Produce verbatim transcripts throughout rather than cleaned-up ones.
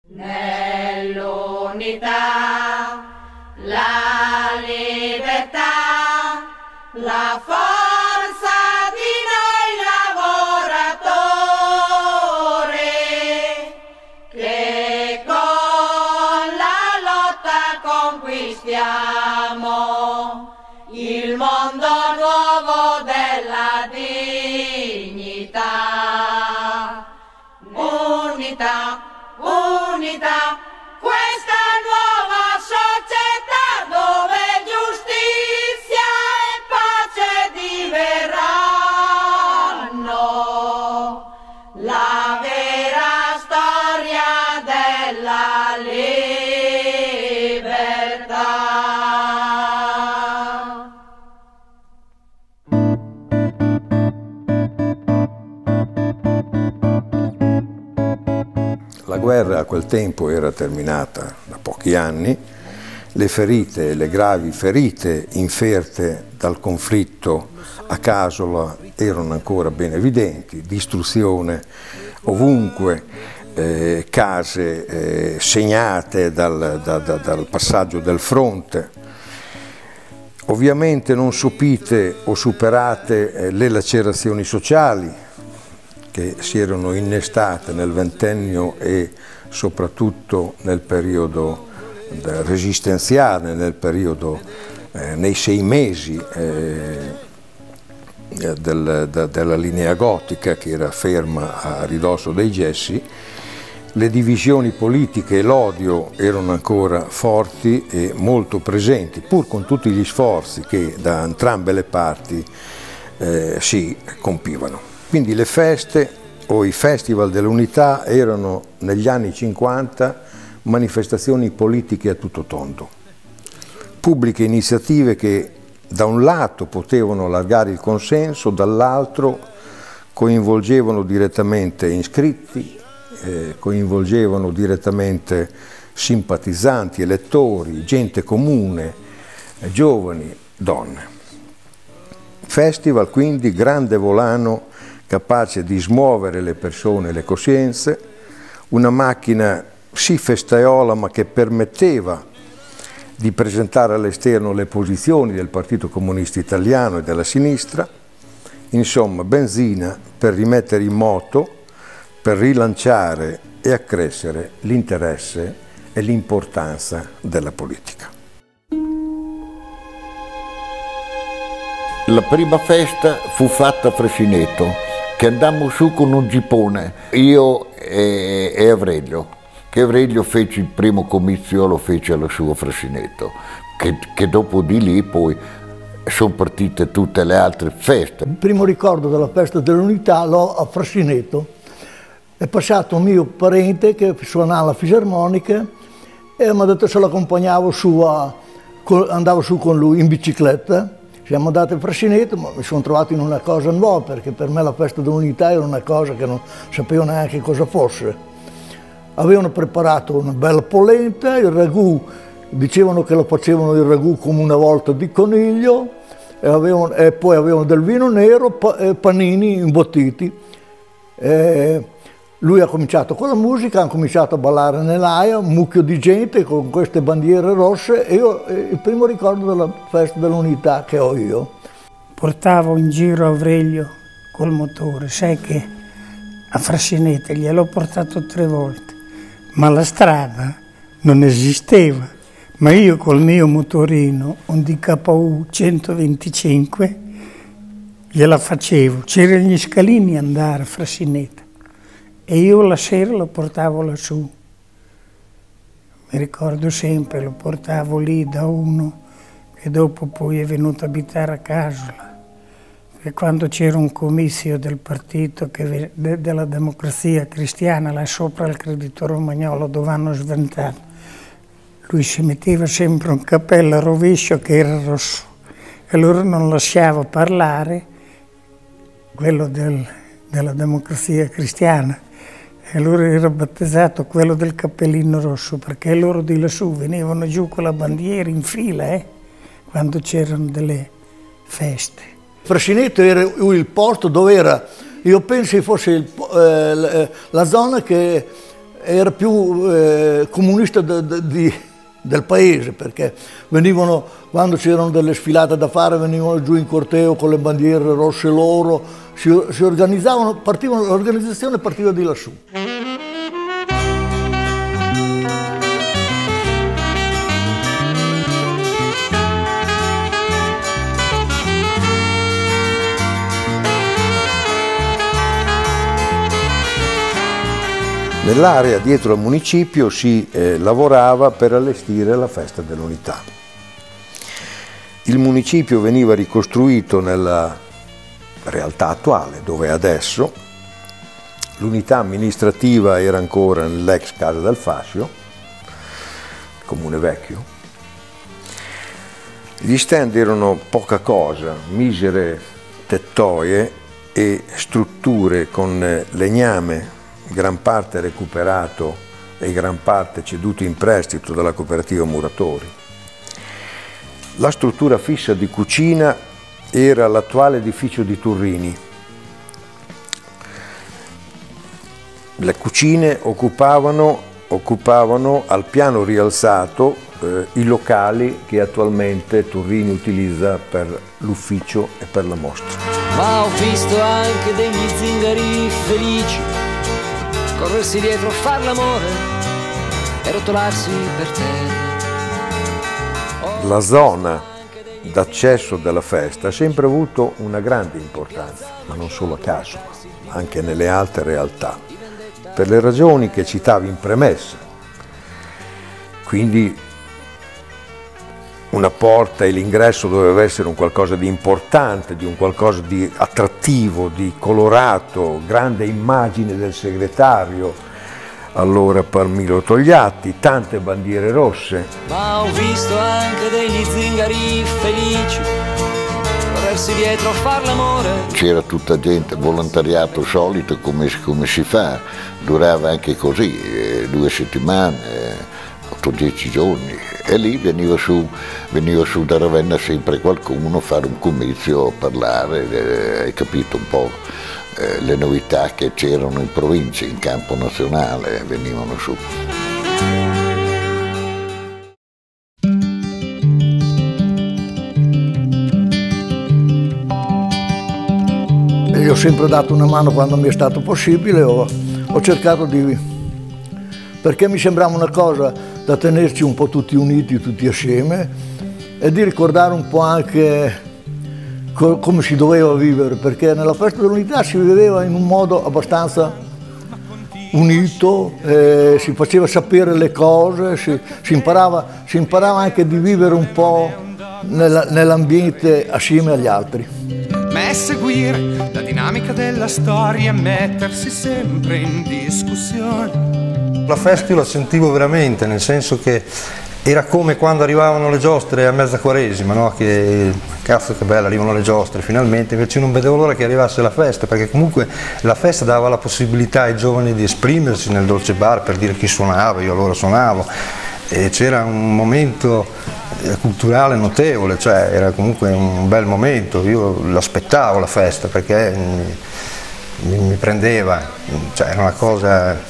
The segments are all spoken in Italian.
Nell'unità, la libertà, la forza di noi lavoratori, che con la lotta conquistiamo il mondo nuovo della dignità. Unità, unità, questa nuova società dove giustizia e pace diverranno la vera storia della libertà. La guerra a quel tempo era terminata da pochi anni, le ferite, le gravi ferite inferte dal conflitto a Casola erano ancora ben evidenti, distruzione ovunque, eh, case eh, segnate dal, da, da, dal passaggio del fronte. Ovviamente non sopite o superate eh, le lacerazioni sociali che si erano innestate nel ventennio e soprattutto nel periodo resistenziale, nel periodo, eh, nei sei mesi eh, del, de, della linea gotica che era ferma a ridosso dei gessi. Le divisioni politiche e l'odio erano ancora forti e molto presenti, pur con tutti gli sforzi che da entrambe le parti eh, si compivano. Quindi le feste o i festival dell'unità erano negli anni cinquanta manifestazioni politiche a tutto tondo, pubbliche iniziative che da un lato potevano allargare il consenso, dall'altro coinvolgevano direttamente iscritti, eh, coinvolgevano direttamente simpatizzanti, elettori, gente comune, eh, giovani, donne. Festival quindi grande volano capace di smuovere le persone e le coscienze, una macchina sì festaiola ma che permetteva di presentare all'esterno le posizioni del Partito Comunista Italiano e della sinistra, insomma benzina per rimettere in moto, per rilanciare e accrescere l'interesse e l'importanza della politica. La prima festa fu fatta a Frasineto, che andammo su con un gippone, io e, e Avrelio, che Avrelio fece il primo comizio, lo fece alla sua Frasineto, che, che dopo di lì poi sono partite tutte le altre feste. Il primo ricordo della festa dell'unità l'ho a Frasineto. È passato un mio parente che suonava la fisarmonica e mi ha detto se lo accompagnavo su, a, andavo su con lui in bicicletta. Siamo andati a Frasineto, ma mi sono trovato in una cosa nuova, perché per me la festa dell'unità era una cosa che non sapevo neanche cosa fosse. Avevano preparato una bella polenta, il ragù, dicevano che lo facevano il ragù come una volta di coniglio, e, avevano, e poi avevano del vino nero, pa, e panini imbottiti. E lui ha cominciato con la musica, ha cominciato a ballare nell'aia, un mucchio di gente con queste bandiere rosse, e io, il primo ricordo della festa dell'unità che ho io. Portavo in giro Avrelio col motore, sai che a Frasineto gliel'ho portato tre volte, ma la strada non esisteva, ma io col mio motorino, un D K U centoventicinque, gliela facevo, c'erano gli scalini andare a Frasineto. E io la sera lo portavo lassù. Mi ricordo sempre, lo portavo lì da uno che dopo poi è venuto a abitare a Casola. E quando c'era un comizio del partito che, de, della Democrazia Cristiana, là sopra al Credito Romagnolo, dove hanno sventato, lui si metteva sempre un cappello a rovescio che era rosso. E allora non lasciava parlare quello del, della Democrazia Cristiana. E allora era battezzato quello del cappellino rosso, perché loro di lassù venivano giù con la bandiera in fila, eh, quando c'erano delle feste. Frasineto era il posto dove era, io penso che fosse il, eh, la zona che era più eh, comunista de, de, di, del paese, perché venivano, quando c'erano delle sfilate da fare, venivano giù in corteo con le bandiere rosse loro, si, si organizzavano, partivano, l'organizzazione partiva di lassù. Nell'area dietro al municipio si eh, lavorava per allestire la festa dell'unità. Il municipio veniva ricostruito nella realtà attuale, dove adesso l'unità amministrativa era ancora nell'ex Casa del Fascio, comune vecchio. Gli stand erano poca cosa, misere tettoie e strutture con legname, gran parte recuperato e gran parte ceduto in prestito dalla cooperativa Muratori. La struttura fissa di cucina era l'attuale edificio di Turrini. Le cucine occupavano, occupavano al piano rialzato eh, i locali che attualmente Turrini utilizza per l'ufficio e per la mostra. Ma ho visto anche degli zingari felici corrersi dietro, far l'amore e rotolarsi per terra. La zona d'accesso della festa ha sempre avuto una grande importanza, ma non solo a caso, anche nelle altre realtà, per le ragioni che citavi in premessa. Quindi una porta e l'ingresso doveva essere un qualcosa di importante, di un qualcosa di attrattivo, di colorato, grande immagine del segretario, allora Palmiro Togliatti, tante bandiere rosse. Ma ho visto anche degli zingari felici corrersi dietro a far l'amore. C'era tutta gente, volontariato solito come, come si fa, durava anche così, eh, due settimane, otto dieci giorni. E lì veniva su, veniva su da Ravenna sempre qualcuno a fare un comizio, a parlare, eh, hai capito un po' eh, le novità che c'erano in provincia, in campo nazionale, venivano su. E gli ho sempre dato una mano quando mi è stato possibile, ho, ho cercato di... perché mi sembrava una cosa da tenerci un po' tutti uniti, tutti assieme, e di ricordare un po' anche co come si doveva vivere, perché nella festa dell'unità si viveva in un modo abbastanza unito, eh, si faceva sapere le cose, si, si, imparava, si imparava anche di vivere un po' nell'ambiente assieme agli altri. Ma è seguire la dinamica della storia e mettersi sempre in discussione. La festa io la sentivo veramente, nel senso che era come quando arrivavano le giostre a mezza quaresima, no? Che cazzo che bella, arrivano le giostre finalmente, invece non vedevo l'ora che arrivasse la festa, perché comunque la festa dava la possibilità ai giovani di esprimersi nel dolce bar, per dire chi suonava, io allora suonavo, e c'era un momento culturale notevole, cioè era comunque un bel momento, io l'aspettavo la festa perché mi, mi prendeva, cioè era una cosa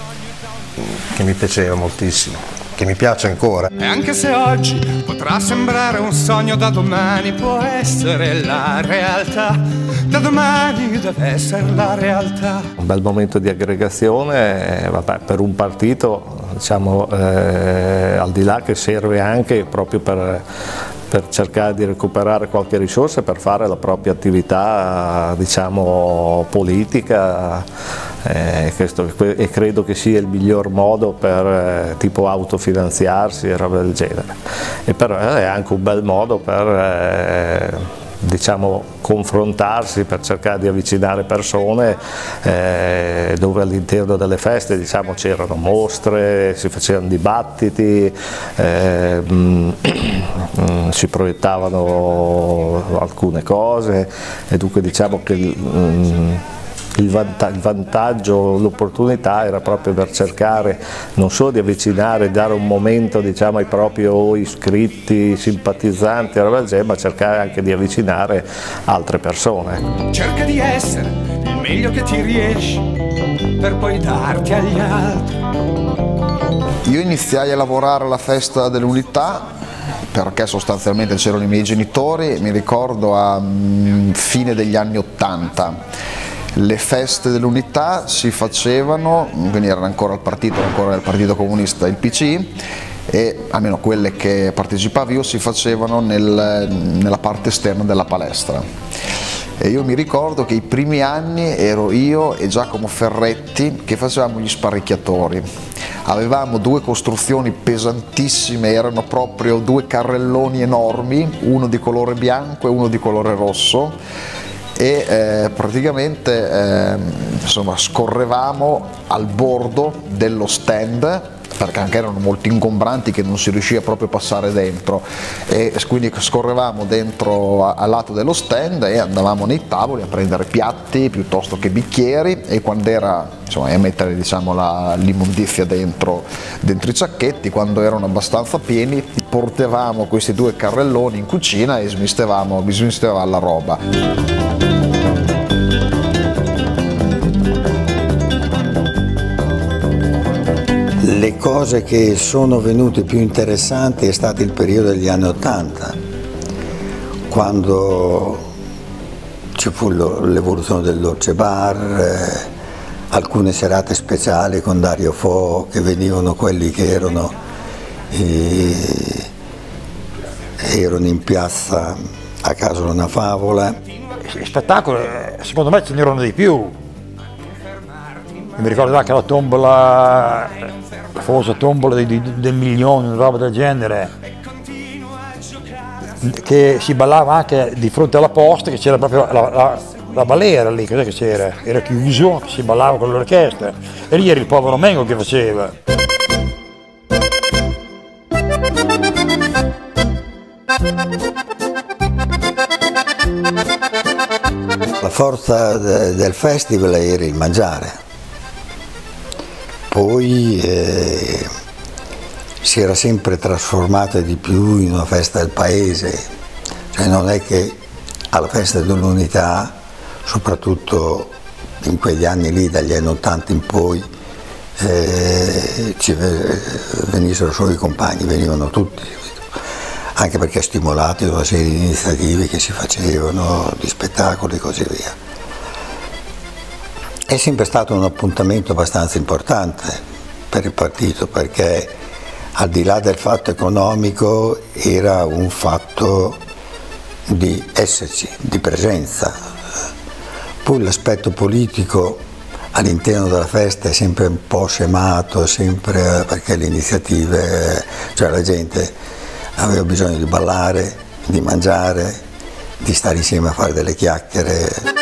che mi piaceva moltissimo, che mi piace ancora. E anche se oggi potrà sembrare un sogno, da domani può essere la realtà, da domani deve essere la realtà. Un bel momento di aggregazione, eh, vabbè, per un partito, diciamo, eh, al di là che serve anche proprio per, per cercare di recuperare qualche risorsa per fare la propria attività, diciamo, politica. Eh, questo, e credo che sia il miglior modo per eh, tipo autofinanziarsi e roba del genere, e però è anche un bel modo per eh, diciamo confrontarsi, per cercare di avvicinare persone, eh, dove all'interno delle feste, diciamo, c'erano mostre, si facevano dibattiti, eh, mh, mh, si proiettavano alcune cose, e dunque diciamo che mh, Il vantaggio, l'opportunità era proprio per cercare non solo di avvicinare, dare un momento, diciamo, ai propri iscritti, simpatizzanti, ma cercare anche di avvicinare altre persone. Cerca di essere il meglio che ti riesci, per poi darti agli altri. Io iniziai a lavorare alla festa dell'Unità perché sostanzialmente c'erano i miei genitori, mi ricordo a mm, fine degli anni ottanta. Le feste dell'Unità si facevano, quindi era ancora il partito, era ancora il Partito Comunista, il P C, e almeno quelle che partecipavi io si facevano nel, nella parte esterna della palestra. E io mi ricordo che i primi anni ero io e Giacomo Ferretti che facevamo gli sparicchiatori. Avevamo due costruzioni pesantissime, erano proprio due carrelloni enormi, uno di colore bianco e uno di colore rosso, e eh, praticamente eh, insomma, scorrevamo al bordo dello stand, perché anche erano molto ingombranti che non si riusciva proprio a passare dentro, e quindi scorrevamo dentro a, al lato dello stand e andavamo nei tavoli a prendere piatti piuttosto che bicchieri, e quando era, insomma, a mettere, diciamo, la, l'immondizia dentro, dentro i sacchetti, quando erano abbastanza pieni portavamo questi due carrelloni in cucina e smistevamo, smistevamo la roba. Le cose che sono venute più interessanti è stato il periodo degli anni Ottanta, quando ci fu l'evoluzione del dolce bar, eh, alcune serate speciali con Dario Fo, che venivano quelli che erano, eh, erano in piazza a casa una favola. I spettacoli, secondo me, ce n'erano di più. Mi ricordo anche la tombola, la famosa tombola del, del milione, una roba del genere, che si ballava anche di fronte alla posta, che c'era proprio la, la, la balera lì, cos'è che c'era? Era chiuso, si ballava con l'orchestra, e lì era il povero Mengo che faceva. La forza del festival era il mangiare. Poi eh, si era sempre trasformata di più in una festa del paese, cioè non è che alla festa dell'Unità, soprattutto in quegli anni lì, dagli anni ottanta in poi, eh, ci venissero solo i compagni, venivano tutti, anche perché stimolati da una serie di iniziative che si facevano, di spettacoli e così via. È sempre stato un appuntamento abbastanza importante per il partito, perché al di là del fatto economico era un fatto di esserci, di presenza. Poi l'aspetto politico all'interno della festa è sempre un po' scemato, sempre perché le iniziative, cioè la gente aveva bisogno di ballare, di mangiare, di stare insieme a fare delle chiacchiere.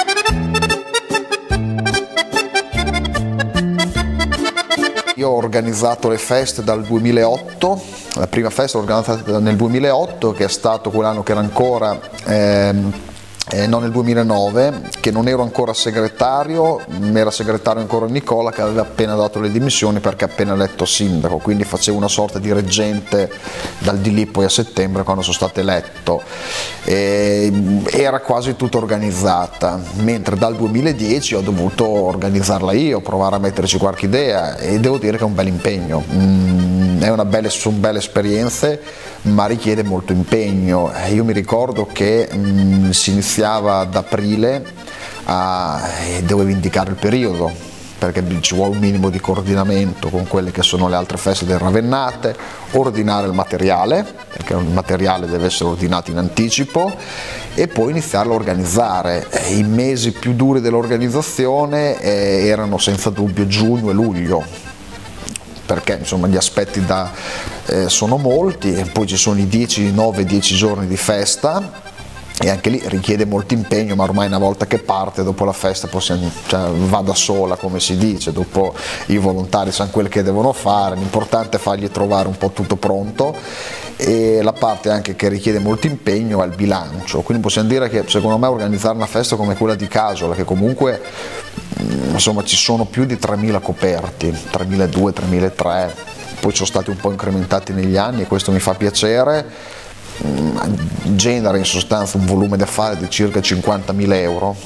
Io ho organizzato le feste dal duemilaotto, la prima festa l'ho organizzata nel duemilaotto, che è stato quell'anno che era ancora, ehm, eh, non nel duemilanove, che non ero ancora segretario, era segretario ancora Nicola, che aveva appena dato le dimissioni perché appena eletto sindaco, quindi facevo una sorta di reggente dal di lì poi a settembre quando sono stato eletto. E era quasi tutta organizzata, mentre dal duemiladieci ho dovuto organizzarla io, provare a metterci qualche idea, e devo dire che è un bel impegno. Mm, è una belle, sono belle esperienze, ma richiede molto impegno. Io mi ricordo che mm, si iniziava ad aprile a, e dovevo indicare il periodo, perché ci vuole un minimo di coordinamento con quelle che sono le altre feste del Ravennate, ordinare il materiale, perché il materiale deve essere ordinato in anticipo, e poi iniziarlo a organizzare. I mesi più duri dell'organizzazione eh, erano senza dubbio giugno e luglio, perché insomma gli aspetti da, eh, sono molti, e poi ci sono i dieci, nove dieci giorni di festa, e anche lì richiede molto impegno, ma ormai una volta che parte, dopo la festa possiamo, cioè, va da sola, come si dice, dopo i volontari sanno quello che devono fare, l'importante è fargli trovare un po' tutto pronto. E la parte anche che richiede molto impegno è il bilancio, quindi possiamo dire che secondo me organizzare una festa come quella di Casola, che comunque insomma ci sono più di tremila coperti, tremiladue, tremilatrecento, poi sono stati un po' incrementati negli anni e questo mi fa piacere, genera in sostanza un volume d'affari di circa cinquantamila euro,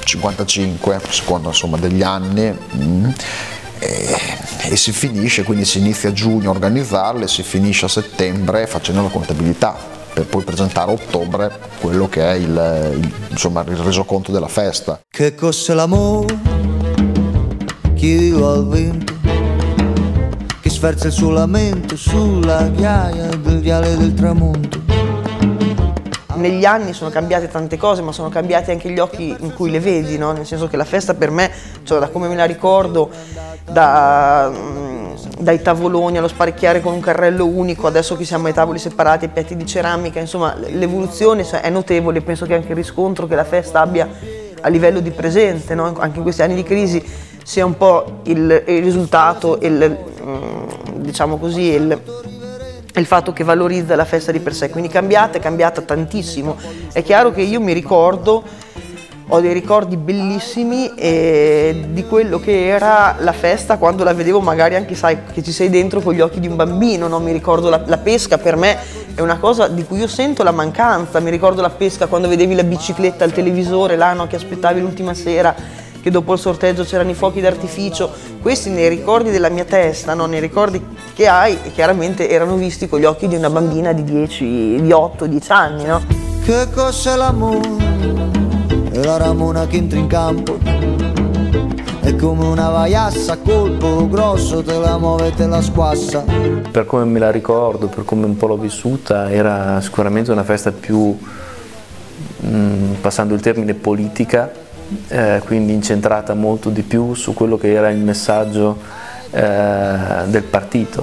cinquantacinque, secondo insomma degli anni, mm, e, e si finisce, quindi si inizia a giugno a organizzarle, si finisce a settembre facendo la contabilità, per poi presentare a ottobre quello che è il, il, insomma, il resoconto della festa. Che cos'è l'amore? Chi vive al vento, che sferza il suo lamento sulla ghiaia del viale del tramonto. Negli anni sono cambiate tante cose, ma sono cambiati anche gli occhi in cui le vedi, no? Nel senso che la festa per me, cioè da come me la ricordo, da, dai tavoloni allo sparecchiare con un carrello unico, adesso che siamo ai tavoli separati, ai piatti di ceramica, insomma l'evoluzione è notevole. Penso che anche il riscontro che la festa abbia a livello di presente, no? Anche in questi anni di crisi, sia un po' il, il risultato, il, diciamo così, il, il fatto che valorizza la festa di per sé, quindi cambiata, è cambiata tantissimo. È chiaro che io mi ricordo, ho dei ricordi bellissimi eh, di quello che era la festa quando la vedevo, magari anche sai che ci sei dentro con gli occhi di un bambino, no? Mi ricordo la, la pesca, per me è una cosa di cui io sento la mancanza, mi ricordo la pesca quando vedevi la bicicletta al televisore, là, no? Che aspettavi l'ultima sera, che dopo il sorteggio c'erano i fuochi d'artificio. Questi nei ricordi della mia testa, no? Nei ricordi che hai, e chiaramente erano visti con gli occhi di una bambina di dieci, di otto, dieci anni, no? Che cos'è l'amore? È la ramona che entra in campo, è come una vaiassa a colpo grosso, te la muove e te la squassa. Per come me la ricordo, per come un po' l'ho vissuta, era sicuramente una festa più, mh, passando il termine, politica, eh, quindi incentrata molto di più su quello che era il messaggio eh, del partito.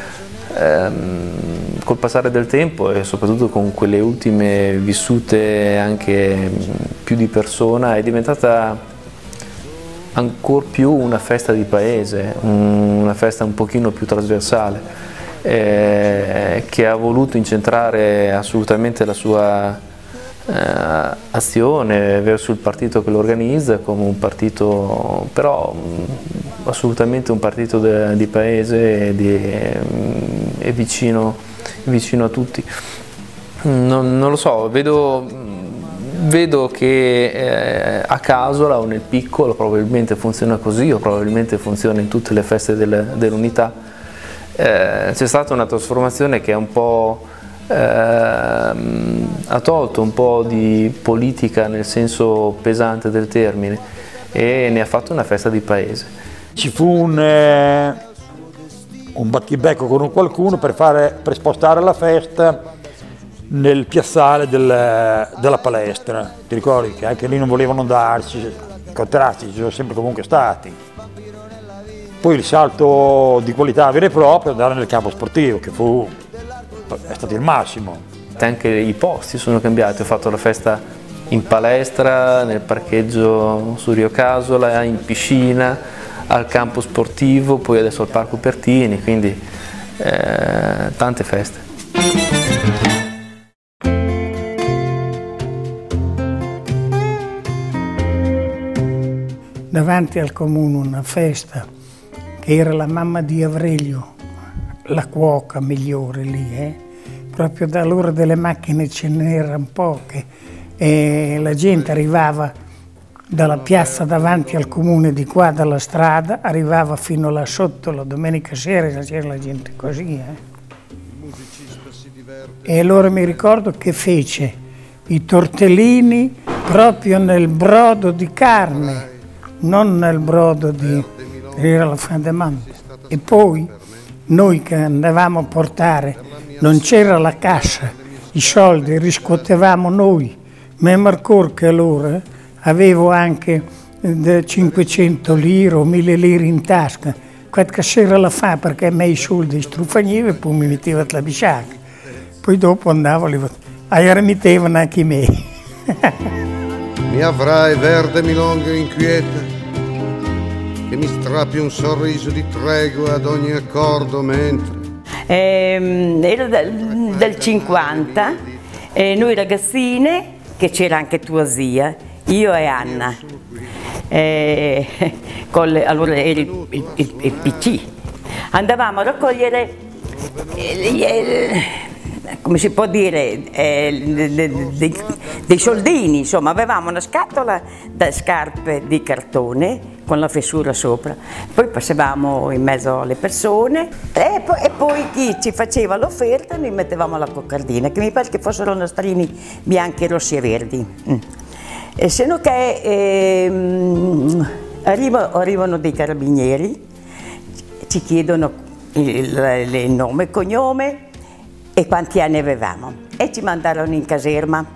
Ehm, col passare del tempo e soprattutto con quelle ultime vissute anche più di persona, è diventata ancor più una festa di paese, una festa un pochino più trasversale, eh, che ha voluto incentrare assolutamente la sua eh, azione verso il partito che lo organizza, come un partito, però mh, assolutamente un partito de, di paese e, di, e vicino, vicino a tutti. Non, non lo so, vedo, vedo che eh, a Casola o nel piccolo probabilmente funziona così, o probabilmente funziona in tutte le feste del, dell'unità. Eh, c'è stata una trasformazione che è un po' eh, ha tolto un po' di politica nel senso pesante del termine e ne ha fatto una festa di paese. Ci fu un, eh, un battibecco con un qualcuno per, fare, per spostare la festa nel piazzale del, della palestra. Ti ricordi che anche lì non volevano andarci, i contrasti ci sono sempre comunque stati. Poi il salto di qualità vera e propria è andare nel campo sportivo, che fu, è stato il massimo. Anche i posti sono cambiati, ho fatto la festa in palestra, nel parcheggio su Rio Casola, in piscina, al campo sportivo, poi adesso al Parco Pertini, quindi eh, tante feste. Davanti al comune una festa che era la mamma di Avrelio, la cuoca migliore lì, eh? Proprio da allora delle macchine ce n'erano poche e la gente arrivava dalla piazza davanti al comune di qua, dalla strada, arrivava fino là sotto la domenica sera, c'era la gente così. Eh? E allora mi ricordo che fece i tortellini proprio nel brodo di carne, non nel brodo di, era la fin de mante. E poi noi che andavamo a portare, non c'era la cassa, i soldi riscuotevamo noi, ma Marcor che allora avevo anche cinquecento lire o mille lire in tasca, qualche sera la fa perché a me i soldi strufagnevo e poi mi metteva la bisciacca, poi dopo andavo, e mettevano anche i miei. Mi avrai verde milonga inquieta, che mi strappi un sorriso di tregua ad ogni accordo mentre... Eh, era del, del cinquanta, eh, noi ragazzine, che c'era anche tua zia, io e Anna, eh, con le, allora era il, il, il, il P C, andavamo a raccogliere, eh, eh, come si può dire, eh, dei, dei soldini, insomma, avevamo una scatola da scarpe di cartone con la fessura sopra, poi passavamo in mezzo alle persone e poi, e poi chi ci faceva l'offerta noi mettevamo la coccardina, che mi pare che fossero nastrini bianchi, rossi e verdi. Mm. E se no che ehm, arrivano, arrivano dei carabinieri, ci chiedono il, il nome e cognome e quanti anni avevamo e ci mandarono in caserma.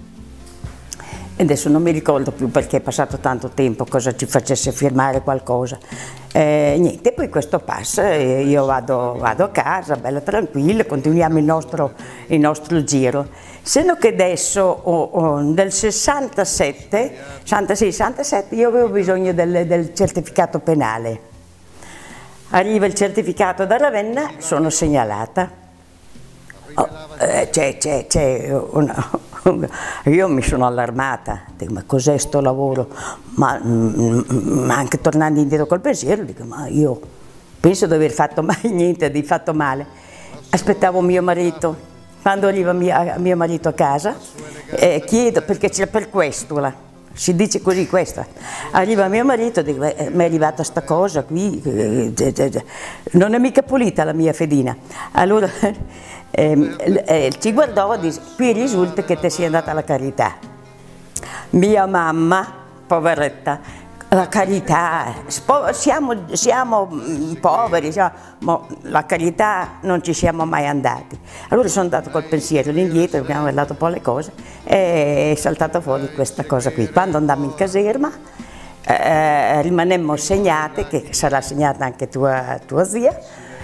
Adesso non mi ricordo più perché è passato tanto tempo cosa ci facesse firmare qualcosa. Eh, niente, poi questo passa e io vado, vado a casa, bella tranquilla, continuiamo il nostro, il nostro giro. Se no che adesso, oh, oh, nel sessantasette, sessantasei sessantasette, io avevo bisogno del, del certificato penale. Arriva il certificato da Ravenna, sono segnalata. Oh, eh, c'è, c'è, c'è una... Io mi sono allarmata, dico, ma cos'è sto lavoro? Ma, ma anche tornando indietro col pensiero, dico, ma io penso di aver fatto mai niente di fatto male. Aspettavo mio marito, quando arriva mio, mio marito a casa, eh, chiedo, perché c'è per questola, si dice così questa, arriva mio marito e dico, eh, mi è arrivata sta cosa qui, eh, eh, eh, non è mica pulita la mia fedina. Allora eh, eh, ci guardò e disse, qui risulta che te sia andata alla carità. Mia mamma, poveretta, la carità, siamo, siamo poveri, siamo, ma la carità non ci siamo mai andati. Allora sono andato col pensiero indietro, abbiamo guardato un po' le cose e è saltata fuori questa cosa qui. Quando andammo in caserma eh, rimanemmo segnate, che sarà segnata anche tua, tua zia,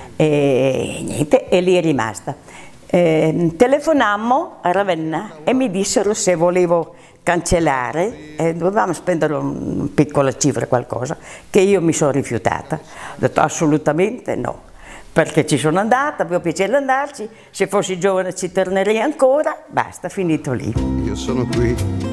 e niente, e lì è rimasta. Eh, telefonammo a Ravenna e mi dissero se volevo cancellare, eh, dovevamo spendere una piccola cifra, qualcosa, che io mi sono rifiutata. Ho detto assolutamente no, perché ci sono andata, avevo piacere di andarci, se fossi giovane ci tornerei ancora, basta, finito lì. Io sono qui,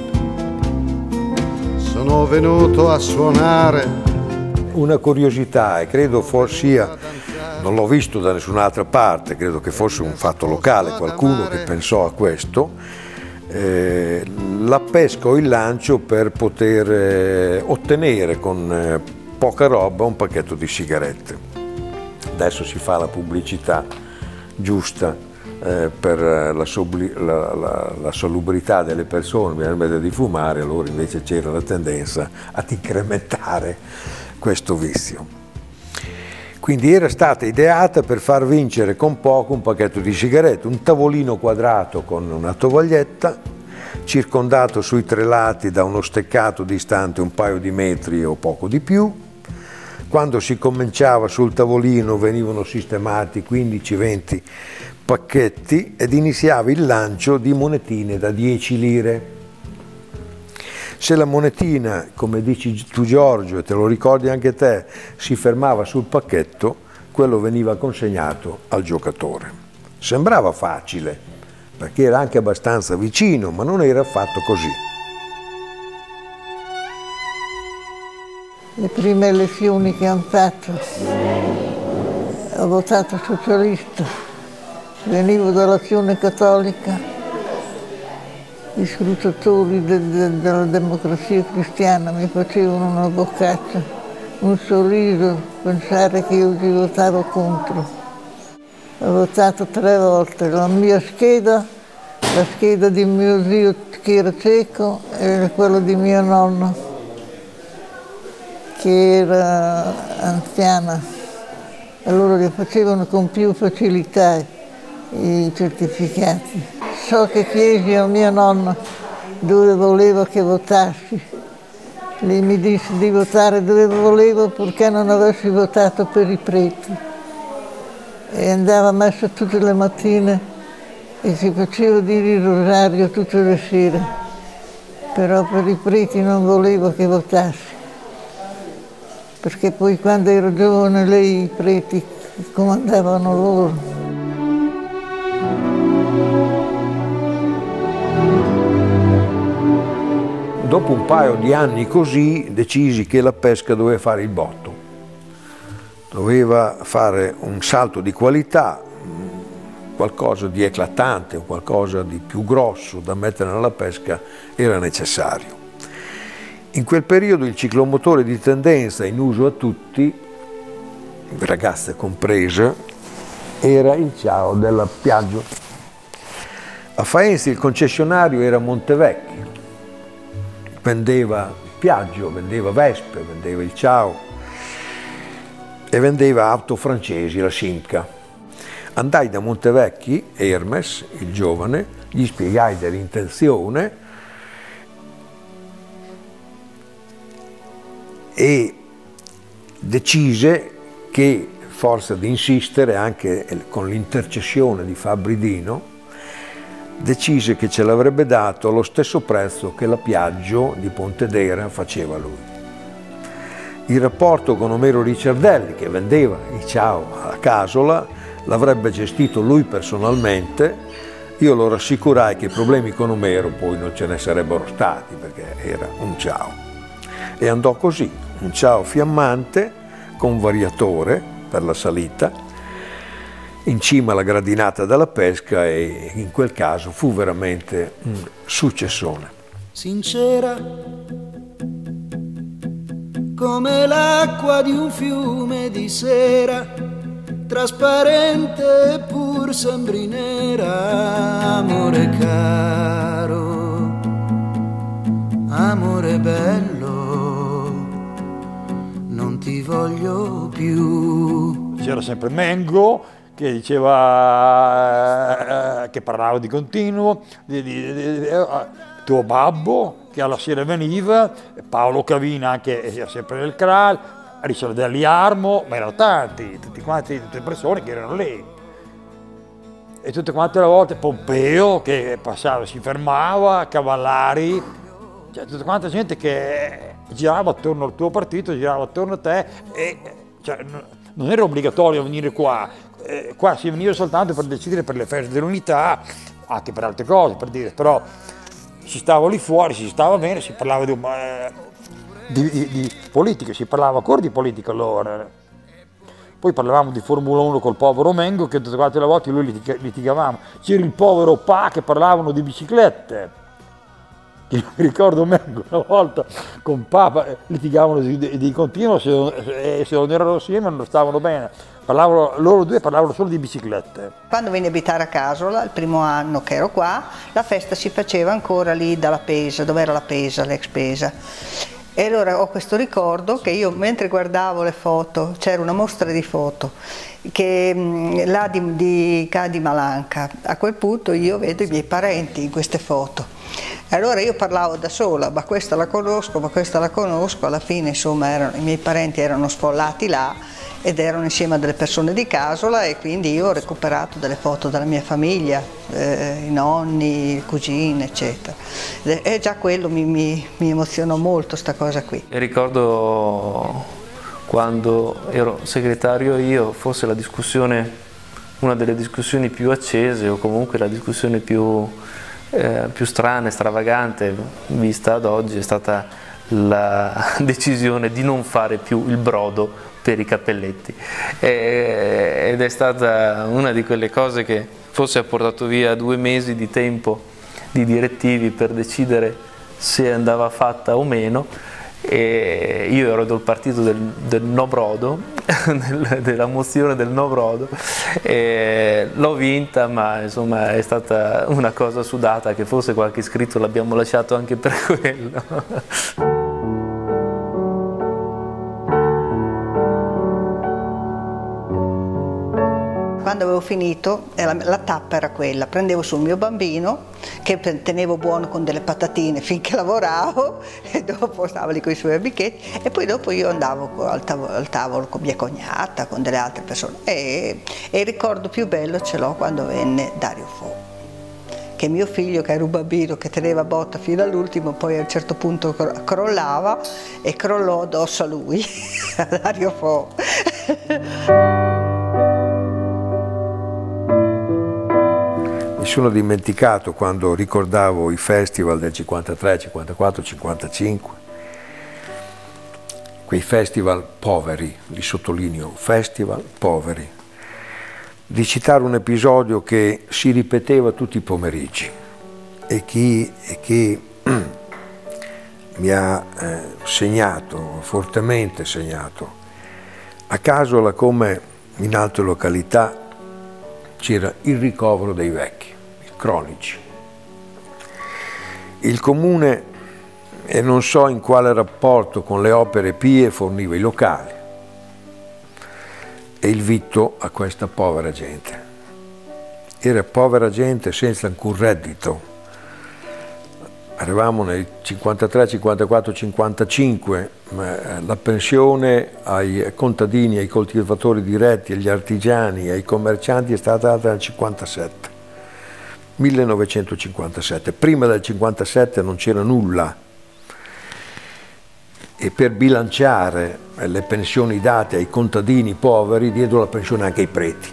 sono venuto a suonare. Una curiosità, e credo sia, non l'ho visto da nessun'altra parte, credo che fosse un fatto locale, qualcuno che pensò a questo, eh, la pesca o il lancio per poter eh, ottenere con eh, poca roba un pacchetto di sigarette. Adesso si fa la pubblicità giusta eh, per la, la, la, la salubrità delle persone, bisogna smettere di fumare, allora invece c'era la tendenza ad incrementare questo vizio. Quindi era stata ideata per far vincere con poco un pacchetto di sigarette, un tavolino quadrato con una tovaglietta, circondato sui tre lati da uno steccato distante un paio di metri o poco di più. Quando si cominciava sul tavolino venivano sistemati quindici venti pacchetti ed iniziava il lancio di monetine da dieci lire. Se la monetina, come dici tu Giorgio, e te lo ricordi anche te, si fermava sul pacchetto, quello veniva consegnato al giocatore. Sembrava facile, perché era anche abbastanza vicino, ma non era affatto così. Le prime elezioni che hanno fatto, ho votato socialista, venivo dall'Azione Cattolica. Gli scrutatori de, de, della Democrazia Cristiana mi facevano una boccaccia, un sorriso, pensare che io ci votavo contro. Ho votato tre volte, la mia scheda, la scheda di mio zio che era cieco e quella di mio nonno che era anziana. Allora li facevano con più facilità i certificati. So che chiesi a mio nonno dove voleva che votassi. Lei mi disse di votare dove volevo purché non avessi votato per i preti. E andava a messa tutte le mattine e si faceva dire il rosario tutte le sere. Però per i preti non volevo che votassi. Perché poi quando ero giovane lei i preti comandavano loro. Dopo un paio di anni così decisi che la pesca doveva fare il botto, doveva fare un salto di qualità, qualcosa di eclatante, qualcosa di più grosso da mettere nella pesca era necessario. In quel periodo il ciclomotore di tendenza in uso a tutti, ragazze comprese, era il Ciao della Piaggio. A Faenza il concessionario era Montevecchi, vendeva Piaggio, vendeva Vespe, vendeva il Ciao e vendeva auto francesi, la Simca. Andai da Montevecchi, Hermes, il giovane, gli spiegai dell'intenzione e decise che, forza di insistere anche con l'intercessione di Fabridino, decise che ce l'avrebbe dato allo stesso prezzo che la Piaggio di Pontedera faceva lui. Il rapporto con Omero Ricciardelli, che vendeva il Ciao alla Casola, l'avrebbe gestito lui personalmente. Io lo rassicurai che i problemi con Omero poi non ce ne sarebbero stati, perché era un Ciao. E andò così, un Ciao fiammante con variatore per la salita, in cima alla gradinata della pesca, e in quel caso fu veramente un successone. Sincera come l'acqua di un fiume di sera, trasparente pur sembri nera, amore caro, amore bello, non ti voglio più. C'era sempre Mengo che diceva, eh, che parlava di continuo, di, di, di, di, eh, tuo babbo che alla sera veniva, Paolo Cavina anche era sempre nel Kral, Ricciardelli Armo, ma erano tanti, tutti quanti, tutte le persone che erano lì. E tutte quante le volte Pompeo che passava, si fermava, Cavallari, cioè tutta quanta gente che girava attorno al tuo partito, girava attorno a te, e cioè, non era obbligatorio venire qua, eh, qua si veniva soltanto per decidere per le feste dell'unità, anche per altre cose, per dire, però si stava lì fuori, si stava bene, si parlava di, eh, di, di, di politica, si parlava ancora di politica allora. Poi parlavamo di Formula uno col povero Mengo, che tutte quante le volte lui litig litigavamo. C'era il povero Pa che parlavano di biciclette. Io mi ricordo Mengo una volta con Pa litigavano di, di, di continuo, se, se non erano assieme non stavano bene. Parlavano, loro due parlavano solo di biciclette. Quando venni a abitare a Casola, il primo anno che ero qua, la festa si faceva ancora lì dalla Pesa, dove era la Pesa, l'ex Pesa. E allora ho questo ricordo che io, mentre guardavo le foto, c'era una mostra di foto, che là di, di Cadi Malanca. A quel punto io vedo i miei parenti in queste foto. E allora io parlavo da sola, ma questa la conosco, ma questa la conosco. Alla fine, insomma, erano, i miei parenti erano sfollati là ed erano insieme a delle persone di Casola, e quindi io ho recuperato delle foto della mia famiglia, eh, i nonni, le cugine, eccetera. E già quello mi, mi, mi emozionò molto, sta cosa qui. E ricordo quando ero segretario io, forse la discussione, una delle discussioni più accese, o comunque la discussione più, eh, più strana e stravagante vista ad oggi, è stata la decisione di non fare più il brodo per i cappelletti, e, ed è stata una di quelle cose che forse ha portato via due mesi di tempo di direttivi per decidere se andava fatta o meno. E io ero del partito del, del no brodo, del, della mozione del no brodo, e l'ho vinta, ma insomma è stata una cosa sudata che forse qualche iscritto l'abbiamo lasciato anche per quello. Quando avevo finito, la, la tappa era quella: prendevo sul mio bambino, che tenevo buono con delle patatine finché lavoravo, e dopo stavo lì con i suoi amichetti, e poi dopo io andavo al tavolo, al tavolo con mia cognata, con delle altre persone, e, e il ricordo più bello ce l'ho quando venne Dario Fo, che mio figlio, che era un bambino che teneva botta fino all'ultimo, poi a un certo punto crollava, e crollò addosso a lui, a Dario Fo. Mi sono dimenticato, quando ricordavo i festival del cinquantatré, cinquantaquattro, cinquantacinque, quei festival poveri, li sottolineo, festival poveri, di citare un episodio che si ripeteva tutti i pomeriggi e che, e che mi ha eh, segnato, fortemente segnato. A Casola, come in altre località, c'era il ricovero dei vecchi, i cronici. Il comune, e non so in quale rapporto con le opere pie, forniva i locali e il vitto a questa povera gente. Era povera gente senza alcun reddito. Arrivavamo nel cinquantatré, cinquantaquattro, cinquantacinque, la pensione ai contadini, ai coltivatori diretti, agli artigiani, ai commercianti è stata data nel cinquantasette, millenovecentocinquantasette. Prima del cinquantasette non c'era nulla e per bilanciare le pensioni date ai contadini poveri diedero la pensione anche ai preti.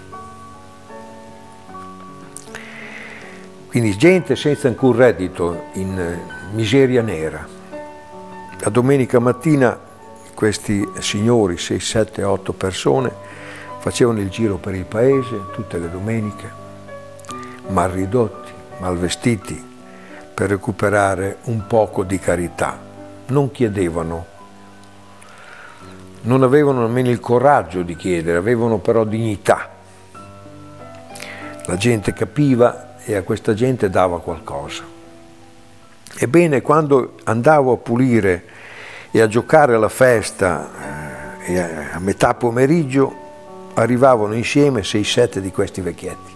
Quindi gente senza alcun reddito, in miseria nera. La domenica mattina questi signori, sei, sette, otto persone, facevano il giro per il paese tutte le domeniche, mal ridotti, mal vestiti, per recuperare un poco di carità. Non chiedevano, non avevano nemmeno il coraggio di chiedere, avevano però dignità. La gente capiva e a questa gente dava qualcosa. Ebbene, quando andavo a pulire e a giocare alla festa eh, e a metà pomeriggio arrivavano insieme sei sette di questi vecchietti.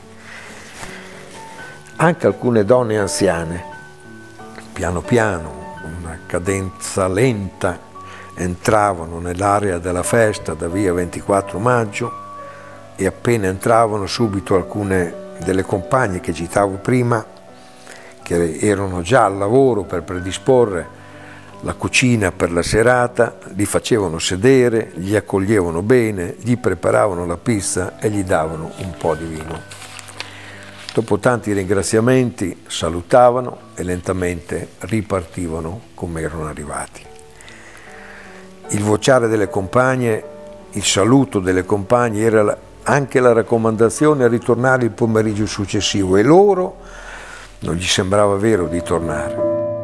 Anche alcune donne anziane, piano piano, con una cadenza lenta, entravano nell'area della festa da via ventiquattro maggio e appena entravano subito alcune delle compagne che citavo prima, che erano già al lavoro per predisporre la cucina per la serata, li facevano sedere, gli accoglievano bene, gli preparavano la pizza e gli davano un po' di vino. Dopo tanti ringraziamenti salutavano e lentamente ripartivano come erano arrivati. Il vociare delle compagne, il saluto delle compagne era la anche la raccomandazione a ritornare il pomeriggio successivo e loro non gli sembrava vero di tornare.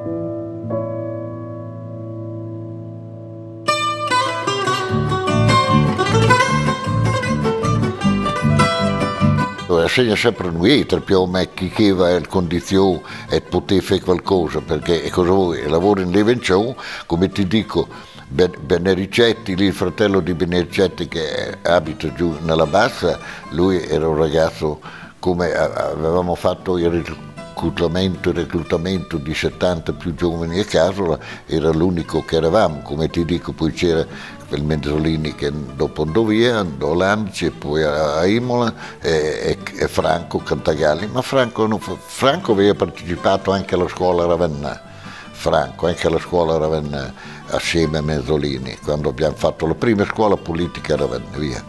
Segna sempre noi, più o meno chi aveva le condizioni e poteva fare qualcosa, perché cosa vuoi, lavoro in Levenzione, come ti dico, Benericetti, lì il fratello di Benericetti che abita giù nella bassa, lui era un ragazzo, come avevamo fatto il reclutamento, il reclutamento di settanta più giovani a Casola, era l'unico che eravamo, come ti dico, poi c'era quel Menzolini che dopo andò via, andò a Lanci e poi a Imola e, e, e Franco Cantagalli, ma Franco, non, Franco aveva partecipato anche alla scuola Ravenna, Franco, anche alla scuola Ravenna assieme a Menzolini, quando abbiamo fatto la prima scuola politica a Ravenna, via.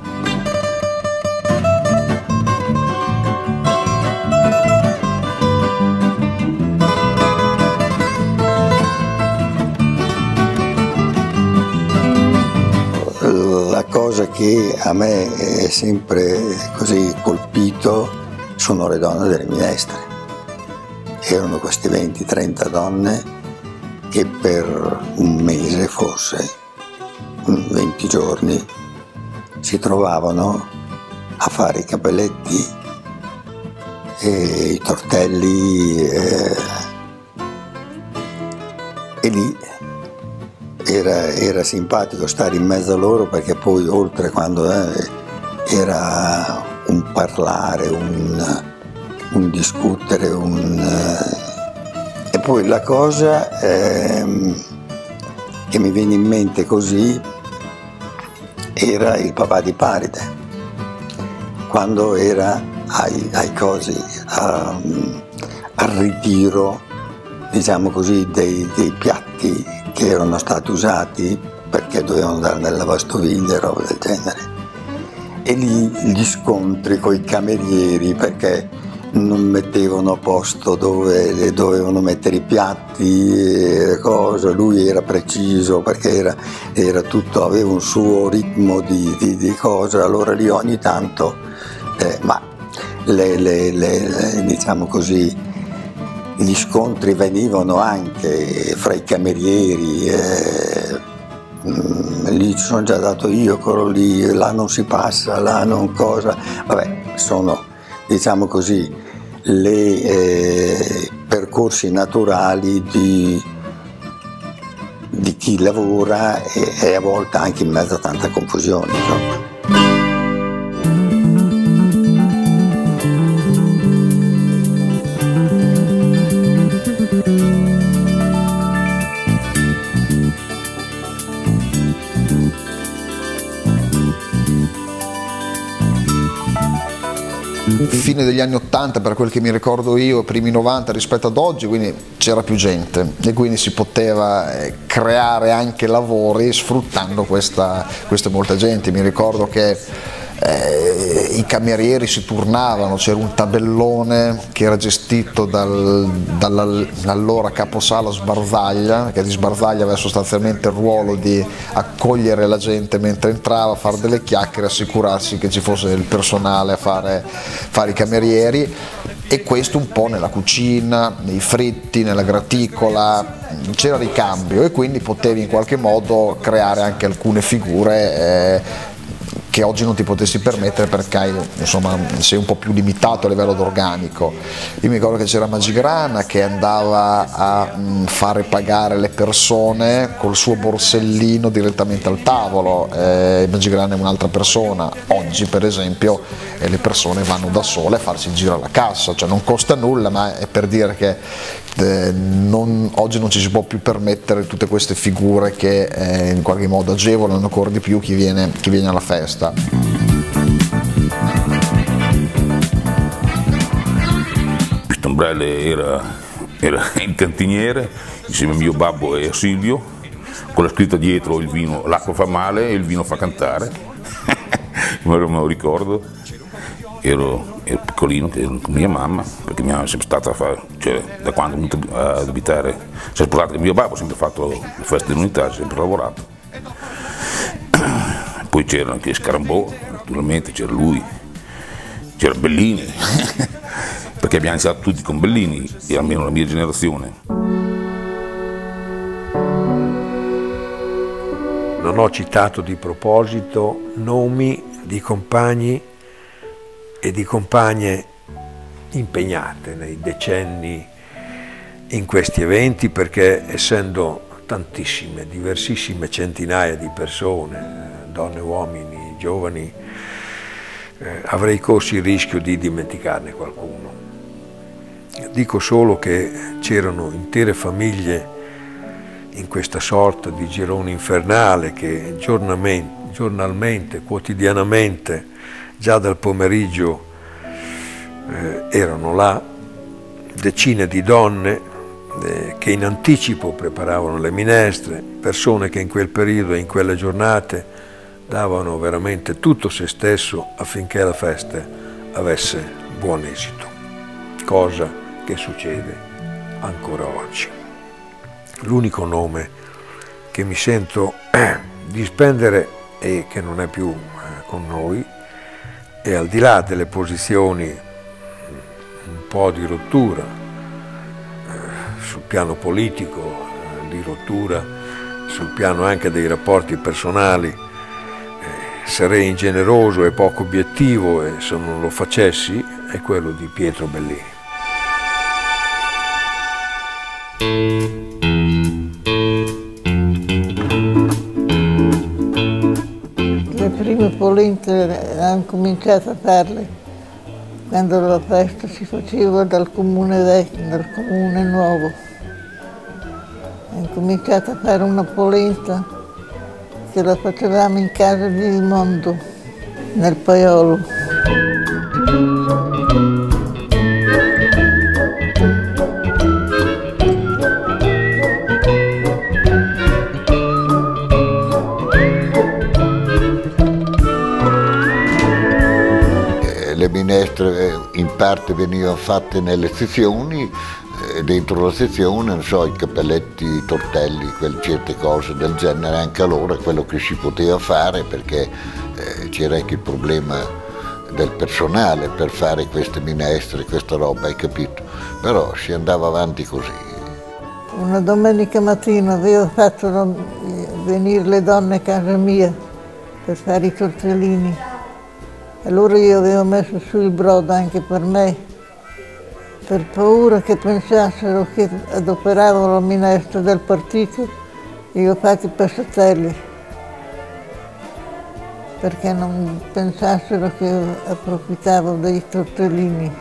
La cosa che a me è sempre così colpito sono le donne delle minestre. Erano queste venti trenta donne che per un mese, forse venti giorni, si trovavano a fare i capelletti e i tortelli e, e lì era, era simpatico stare in mezzo a loro, perché poi oltre quando eh, era un parlare, un, un discutere, un... Eh, e poi la cosa ehm, che mi viene in mente così era il papà di Paride, quando era ai, ai cosi, a, al ritiro, diciamo così, dei, dei piatti che erano stati usati perché dovevano andare nella lavastoviglie e roba del genere. E lì gli scontri con i camerieri perché non mettevano a posto dove dovevano mettere i piatti e cose. Lui era preciso perché era, era tutto, aveva un suo ritmo di, di, di cose, allora lì ogni tanto eh, ma le, le, le, le, diciamo così, gli scontri venivano anche fra i camerieri, eh, mh, lì ci sono già dato io, quello lì, là non si passa, là non cosa, vabbè, sono, diciamo così, le eh, percorsi naturali di, di chi lavora e, e a volte anche in mezzo a tanta confusione, insomma. Fine degli anni ottanta, per quel che mi ricordo io, primi novanta rispetto ad oggi, quindi c'era più gente e quindi si poteva creare anche lavori sfruttando questa, questa molta gente. Mi ricordo che eh, i camerieri si turnavano, c'era un tabellone che era gestito dal, dall'allora caposala Sbarzaglia, che di Sbarzaglia aveva sostanzialmente il ruolo di accogliere la gente mentre entrava, fare delle chiacchiere, assicurarsi che ci fosse il personale a fare, fare i camerieri, e questo un po' nella cucina, nei fritti, nella graticola, c'era ricambio e quindi potevi in qualche modo creare anche alcune figure eh, che oggi non ti potessi permettere perché insomma, sei un po' più limitato a livello d'organico. Io mi ricordo che c'era Magigrana che andava a mh, fare pagare le persone col suo borsellino direttamente al tavolo, eh, Magigrana è un'altra persona. Oggi per esempio eh, le persone vanno da sole a farsi il giro alla cassa, cioè non costa nulla, ma è per dire che eh, non, oggi non ci si può più permettere tutte queste figure che eh, in qualche modo agevolano ancora di più chi viene, chi viene alla festa. Stambrelle era, era il cantiniere insieme a mio babbo e a Silvio, con la scritta dietro il vino, l'acqua fa male e il vino fa cantare. Me lo ricordo, ero, ero piccolino ero con mia mamma, perché mia mamma è sempre stata a fare, cioè da quando è venuta ad abitare, si è sposata con mio babbo, ha sempre fatto le feste dell'unità, ha sempre lavorato. Poi c'era anche Scarambò, naturalmente c'era lui, c'era Bellini, perché abbiamo iniziato tutti con Bellini, e almeno la mia generazione. Non ho citato di proposito nomi di compagni e di compagne impegnate nei decenni in questi eventi, perché essendo tantissime, diversissime centinaia di persone, donne, uomini, giovani, eh, avrei corso il rischio di dimenticarne qualcuno. Dico solo che c'erano intere famiglie in questa sorta di girone infernale che giornalmente, giornalmente quotidianamente, già dal pomeriggio eh, erano là, decine di donne eh, che in anticipo preparavano le minestre, persone che in quel periodo e in quelle giornate davano veramente tutto se stesso affinché la festa avesse buon esito, cosa che succede ancora oggi. L'unico nome che mi sento eh, di spendere e che non è più eh, con noi, e al di là delle posizioni un po' di rottura eh, sul piano politico, eh, di rottura sul piano anche dei rapporti personali, sarei ingeneroso e poco obiettivo, e se non lo facessi, è quello di Pietro Bellini. Le prime polente hanno cominciato a farle quando la festa si faceva dal comune vecchio, dal comune nuovo. Hanno cominciato a fare una polenta che la facevamo in casa di Mondo, nel Paiolo. Le minestre in parte venivano fatte nelle sezioni, dentro la sezione, non so, i cappelletti, i tortelli, quelle certe cose del genere, anche allora quello che si poteva fare, perché eh, c'era anche il problema del personale per fare queste minestre, questa roba, hai capito? Però si andava avanti così. Una domenica mattina avevo fatto venire le donne a casa mia per fare i tortellini. Allora io avevo messo su il brodo anche per me, per paura che pensassero che adoperavo la minestra del partito, io ho fatto i passatelli, perché non pensassero che approfittavo dei tortellini.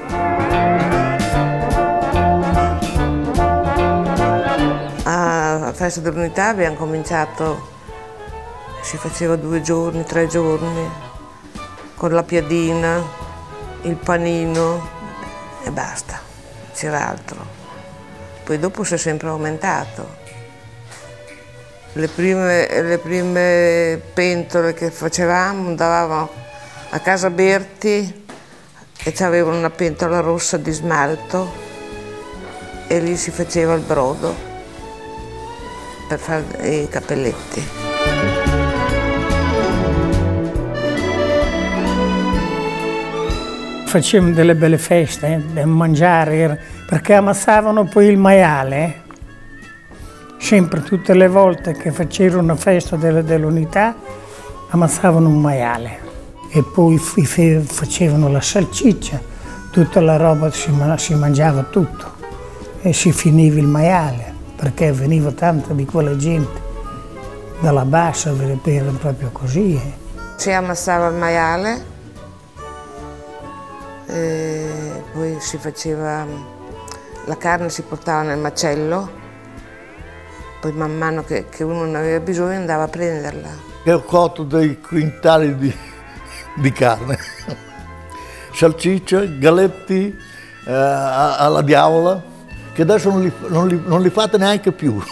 Alla festa dell'unità abbiamo cominciato, si faceva due giorni, tre giorni, con la piadina, il panino e basta, non c'era altro. Poi dopo si è sempre aumentato. Le prime, le prime pentole che facevamo andavamo a casa Berti e c'avevano una pentola rossa di smalto e lì si faceva il brodo per fare i cappelletti. Facevamo delle belle feste, da mangiare, perché ammassavano poi il maiale. Sempre, tutte le volte che facevano una festa dell'unità, ammassavano un maiale. E poi facevano la salsiccia, tutta la roba si, si mangiava tutto. E si finiva il maiale, perché veniva tanta di quella gente dalla bassa, era proprio così. Eh. Si ammassava il maiale, e poi si faceva, la carne si portava nel macello, poi man mano che, che uno ne aveva bisogno andava a prenderla. E ho cotto dei quintali di, di carne, salsicce, galetti eh, alla diavola, che adesso non li, non li, non li fate neanche più.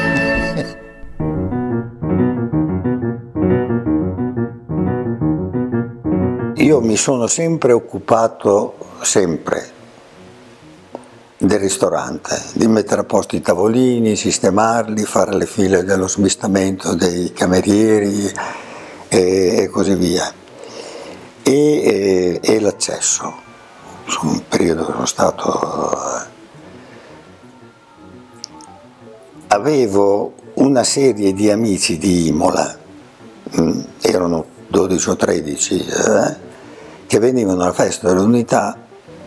Io mi sono sempre occupato, sempre, del ristorante, di mettere a posto i tavolini, sistemarli, fare le file dello smistamento dei camerieri e, e così via. E, e, e l'accesso. Su un periodo sono stato... Avevo una serie di amici di Imola, mh, erano dodici o tredici, eh, che venivano alla festa dell'unità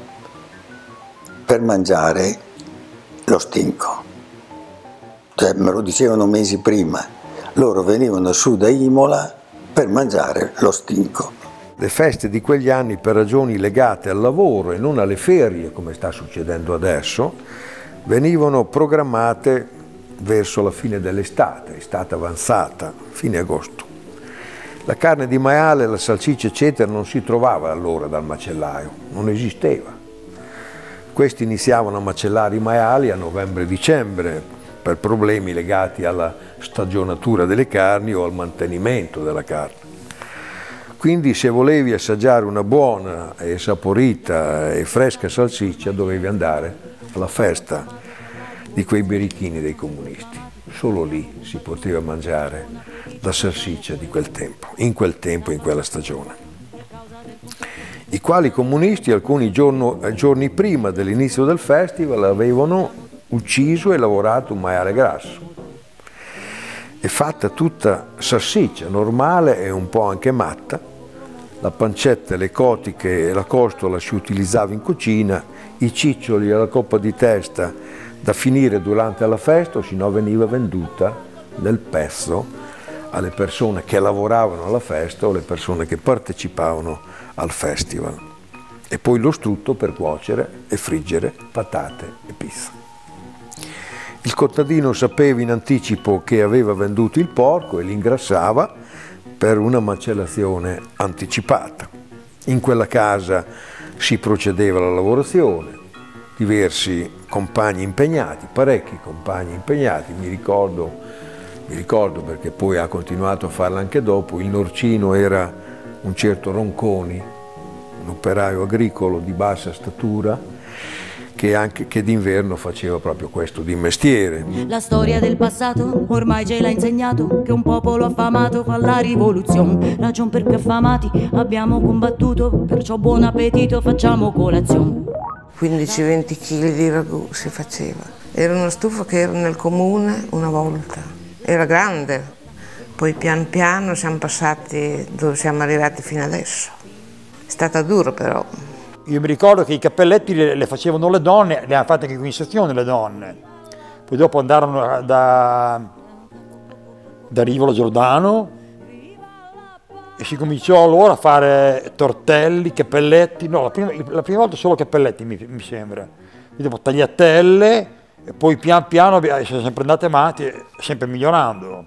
per mangiare lo stinco. Cioè, me lo dicevano mesi prima, loro venivano su da Imola per mangiare lo stinco. Le feste di quegli anni, per ragioni legate al lavoro e non alle ferie, come sta succedendo adesso, venivano programmate verso la fine dell'estate, estate avanzata, fine agosto. La carne di maiale, la salsiccia eccetera non si trovava allora dal macellaio, non esisteva. Questi iniziavano a macellare i maiali a novembre-dicembre per problemi legati alla stagionatura delle carni o al mantenimento della carne. Quindi se volevi assaggiare una buona e saporita e fresca salsiccia dovevi andare alla festa di quei birichini dei comunisti. Solo lì si poteva mangiare la salsiccia di quel tempo, in quel tempo, in quella stagione. I quali comunisti alcuni giorno, giorni prima dell'inizio del festival avevano ucciso e lavorato un maiale grasso. È fatta tutta salsiccia, normale e un po' anche matta. La pancetta, le cotiche e la costola si utilizzava in cucina, i ciccioli e la coppa di testa da finire durante la festa, o se no veniva venduta nel pezzo alle persone che lavoravano alla festa o alle persone che partecipavano al festival. E poi lo strutto per cuocere e friggere patate e pizza. Il contadino sapeva in anticipo che aveva venduto il porco e li ingrassava per una macellazione anticipata. In quella casa si procedeva alla lavorazione, diversi compagni impegnati, parecchi compagni impegnati, mi ricordo, mi ricordo perché poi ha continuato a farla anche dopo, il Norcino era un certo Ronconi, un operaio agricolo di bassa statura, che, anche, che d'inverno faceva proprio questo di mestiere. La storia del passato ormai ce l'ha insegnato, che un popolo affamato fa la rivoluzione, ragion per più affamati abbiamo combattuto, perciò buon appetito, facciamo colazione. quindici venti chili di ragù si faceva. Era una stufa che era nel comune una volta, era grande, poi pian piano siamo passati dove siamo arrivati fino adesso. È stata dura però. Io mi ricordo che i cappelletti le, le facevano le donne, le hanno fatte anche qui in sezione le donne. Poi dopo andarono da, da Rivolo Giordano e si cominciò allora a fare tortelli, cappelletti, no, la prima, la prima volta solo cappelletti mi, mi sembra. E dopo tagliatelle e poi pian piano siamo sempre andati avanti, sempre migliorando.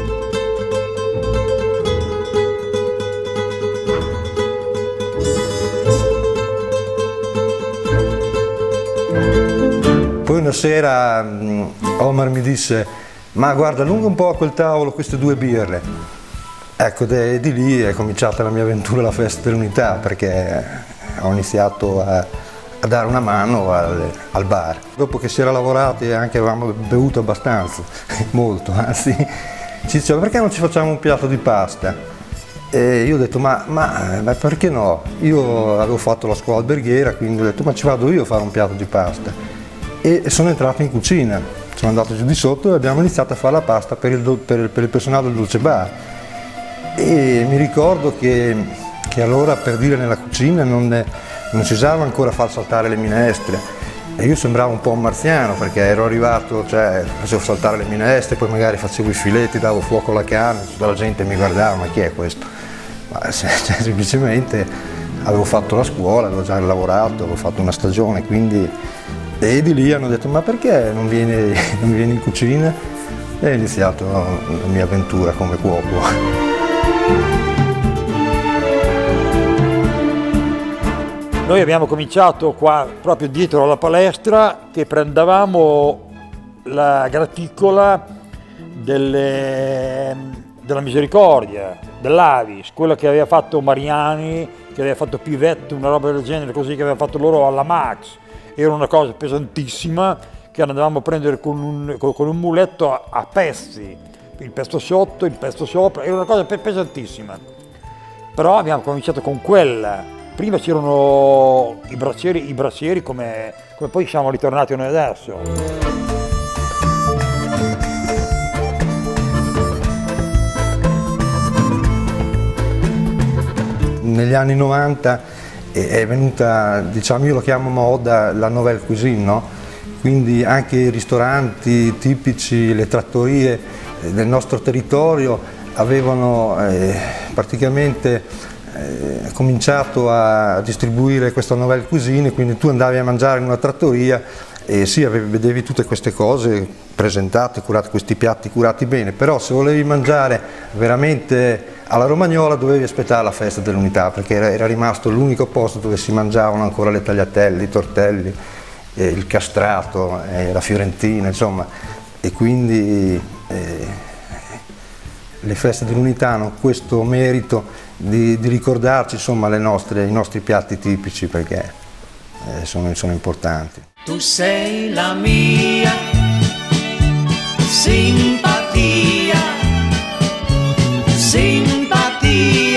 Poi una sera Omar mi disse: ma guarda, allunga un po' a quel tavolo queste due birre. Ecco, di lì è cominciata la mia avventura alla Festa dell'Unità, perché ho iniziato a, a dare una mano al, al bar. Dopo che si era lavorato e anche avevamo bevuto abbastanza, molto, anzi, ci diceva: perché non ci facciamo un piatto di pasta? E io ho detto: ma, ma, ma perché no? Io avevo fatto la scuola alberghiera, quindi ho detto: ma ci vado io a fare un piatto di pasta. E sono entrato in cucina, sono andato giù di sotto e abbiamo iniziato a fare la pasta per il, per il, per il personale del Dolce Bar. E mi ricordo che, che allora, per dire, nella cucina non, non si usava ancora far saltare le minestre, e io sembravo un po' un marziano, perché ero arrivato, cioè facevo saltare le minestre, poi magari facevo i filetti, davo fuoco alla canna, tutta la gente mi guardava: ma chi è questo? Ma cioè, semplicemente avevo fatto la scuola, avevo già lavorato, avevo fatto una stagione, quindi... E di lì hanno detto: ma perché non vieni, non vieni in cucina? E ho iniziato la mia avventura come cuoco. Noi abbiamo cominciato qua proprio dietro alla palestra, che prendevamo la graticola delle, della Misericordia, dell'Avis, quella che aveva fatto Mariani, che aveva fatto Pivette, una roba del genere così, che aveva fatto loro alla Max. Era una cosa pesantissima che andavamo a prendere con un, con un muletto a, a pezzi, il pezzo sotto, il pezzo sopra, era una cosa pesantissima. Però abbiamo cominciato con quella. Prima c'erano i braccieri, i braccieri come, come poi siamo ritornati noi adesso. Negli anni novanta è venuta, diciamo, io lo chiamo moda, la nouvelle cuisine, no? Quindi anche i ristoranti tipici, le trattorie del nostro territorio avevano eh, praticamente eh, cominciato a distribuire questa nouvelle cuisine, quindi tu andavi a mangiare in una trattoria e sì, vedevi tutte queste cose presentate, curate, questi piatti curati bene, però se volevi mangiare veramente alla romagnola dovevi aspettare la Festa dell'Unità, perché era, era rimasto l'unico posto dove si mangiavano ancora le tagliatelle, i tortelli, eh, il castrato, eh, la fiorentina, insomma, e quindi eh, le Feste dell'Unità hanno questo merito di, di ricordarci, insomma, le nostre, i nostri piatti tipici, perché eh, sono, sono importanti. Tu sei la mia simpatia, simpatia,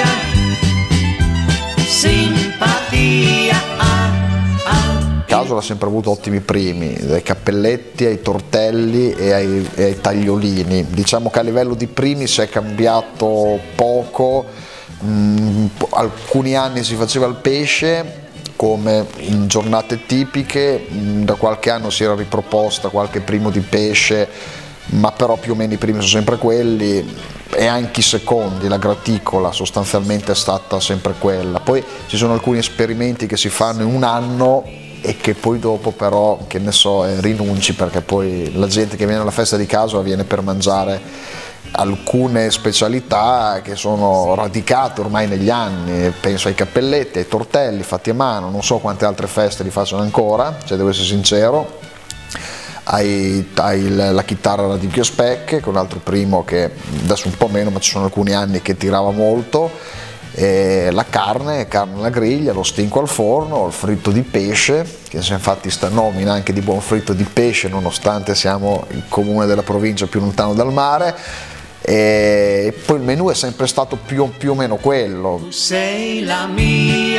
simpatia. Ah, ah. Casola ha sempre avuto ottimi primi, dai cappelletti ai tortelli e ai, e ai tagliolini. Diciamo che a livello di primi si è cambiato poco, mm, alcuni anni si faceva il pesce come in giornate tipiche, da qualche anno si era riproposta qualche primo di pesce, ma però più o meno i primi sono sempre quelli, e anche i secondi, la graticola sostanzialmente è stata sempre quella. Poi ci sono alcuni esperimenti che si fanno in un anno e che poi dopo però, che ne so, eh, rinunci, perché poi la gente che viene alla Festa di Casola viene per mangiare alcune specialità che sono radicate ormai negli anni. Penso ai cappelletti, ai tortelli fatti a mano, non so quante altre feste li facciano ancora, cioè devo essere sincero, hai, hai la chitarra Radicchio Specche, che è un altro primo che adesso un po' meno, ma ci sono alcuni anni che tirava molto, E la carne, carne alla griglia, lo stinco al forno, il fritto di pesce, che infatti sta nomina anche di buon fritto di pesce nonostante siamo il comune della provincia più lontano dal mare. E poi il menù è sempre stato più, più o meno quello. Tu sei la mia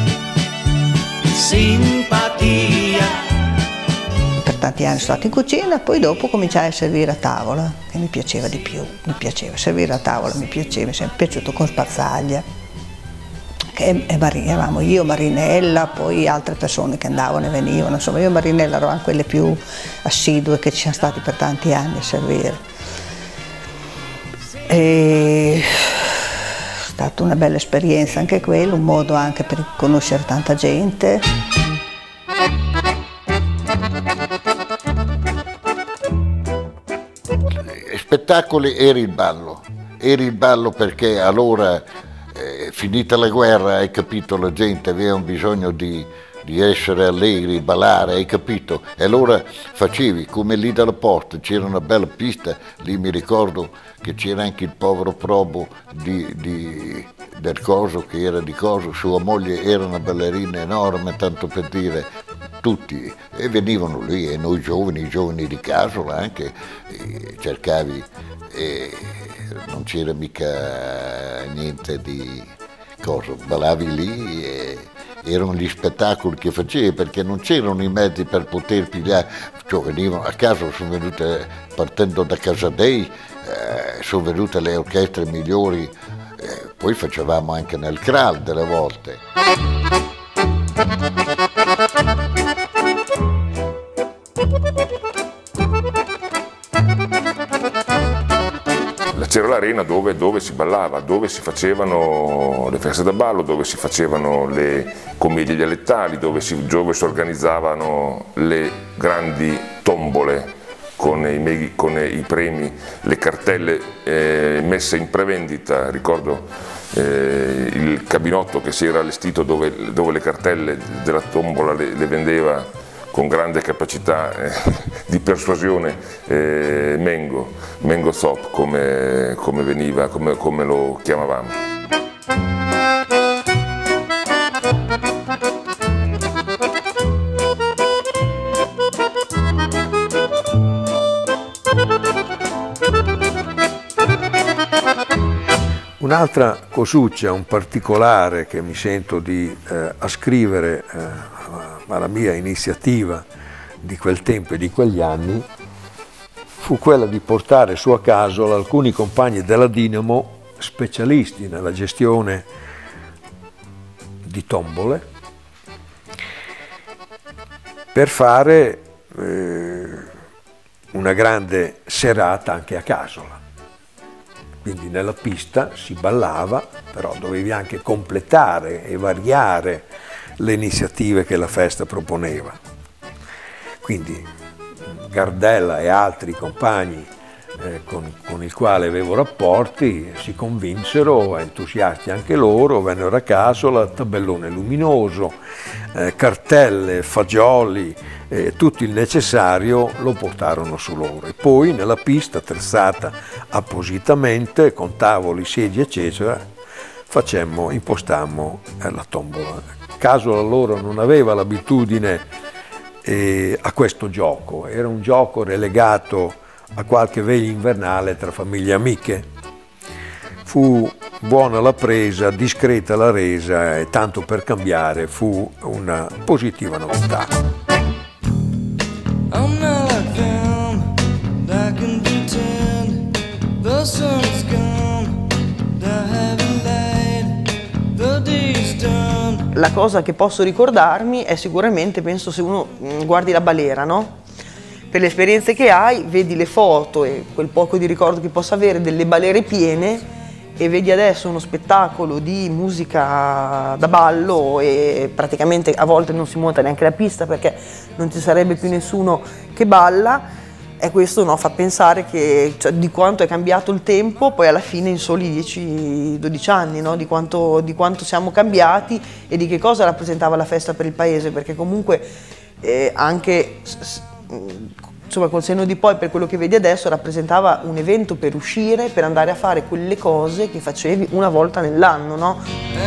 simpatia. Per tanti anni sono stata in cucina, poi dopo cominciai a servire a tavola, che mi piaceva di più, mi piaceva servire a tavola, mi piaceva, mi è sempre piaciuto con Spazzaglia, che eravamo io, Marinella, poi altre persone che andavano e venivano, insomma io e Marinella eravamo quelle più assidue che ci siamo stati per tanti anni a servire. E... è stata una bella esperienza anche quello, un modo anche per conoscere tanta gente. Spettacoli era il ballo, era il ballo perché allora, eh, finita la guerra, hai capito, la gente aveva bisogno di, di essere allegri, ballare, hai capito? E allora facevi, come lì dalla porta, c'era una bella pista, lì mi ricordo che c'era anche il povero Probo di, di, del Coso, che era di Coso, sua moglie era una ballerina enorme, tanto per dire, tutti, e venivano lì, e noi giovani, i giovani di Casola anche, e cercavi, e non c'era mica niente di cosa, ballavi lì e erano gli spettacoli che facevi, perché non c'erano i mezzi per poter pigliare, cioè venivano a casa, sono venute, partendo da Casadei, eh, sono venute le orchestre migliori, eh, poi facevamo anche nel Kral delle volte. C'era l'arena dove, dove si ballava, dove si facevano le feste da ballo, dove si facevano le commedie dialettali, dove si, dove si organizzavano le grandi tombole con i, con i premi, le cartelle eh, messe in prevendita. Ricordo eh, il cabinotto che si era allestito dove, dove le cartelle della tombola le, le vendeva con grande capacità eh, di persuasione eh, Mengo, Mengo Zop come, come veniva, come, come lo chiamavamo. Un'altra cosuccia, un particolare che mi sento di eh, ascrivere eh, alla mia iniziativa di quel tempo e di quegli anni, fu quella di portare su a Casola alcuni compagni della Dinamo specialisti nella gestione di tombole per fare eh, una grande serata anche a Casola. Quindi nella pista si ballava, però dovevi anche completare e variare le iniziative che la festa proponeva. Quindi Gardella e altri compagni eh, con, con il quale avevo rapporti si convinsero, entusiasti anche loro, vennero a Casola, tabellone luminoso, eh, cartelle, fagioli, eh, tutto il necessario lo portarono su loro. E poi nella pista attrezzata appositamente, con tavoli, sedie eccetera, facemmo, impostammo eh, la tombola. Casola loro non aveva l'abitudine eh, a questo gioco, era un gioco relegato a qualche veglia invernale tra famiglie amiche. Fu buona la presa, discreta la resa e tanto per cambiare fu una positiva novità. I'm not like them, that can pretend the sun is gone, the heaven light, the day's done. La cosa che posso ricordarmi è sicuramente, penso, se uno guardi la balera, no? Per le esperienze che hai, vedi le foto e quel poco di ricordo che possa avere delle balere piene e vedi adesso uno spettacolo di musica da ballo e praticamente a volte non si monta neanche la pista perché non ci sarebbe più nessuno che balla. E questo, no, fa pensare che, cioè, di quanto è cambiato il tempo poi alla fine in soli dieci dodici anni, no? di, quanto, di quanto siamo cambiati e di che cosa rappresentava la festa per il paese, perché comunque eh, anche insomma col senno di poi, per quello che vedi adesso, rappresentava un evento per uscire, per andare a fare quelle cose che facevi una volta nell'anno, no?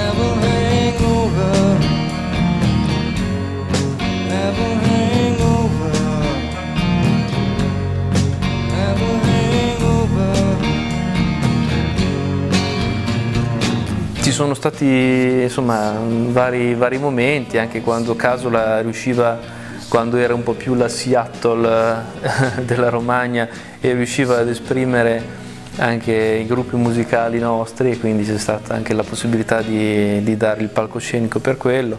Ci sono stati insomma vari, vari momenti, anche quando Casola riusciva, quando era un po' più la Seattle della Romagna, e riusciva ad esprimere anche i gruppi musicali nostri, e quindi c'è stata anche la possibilità di, di dare il palcoscenico per quello.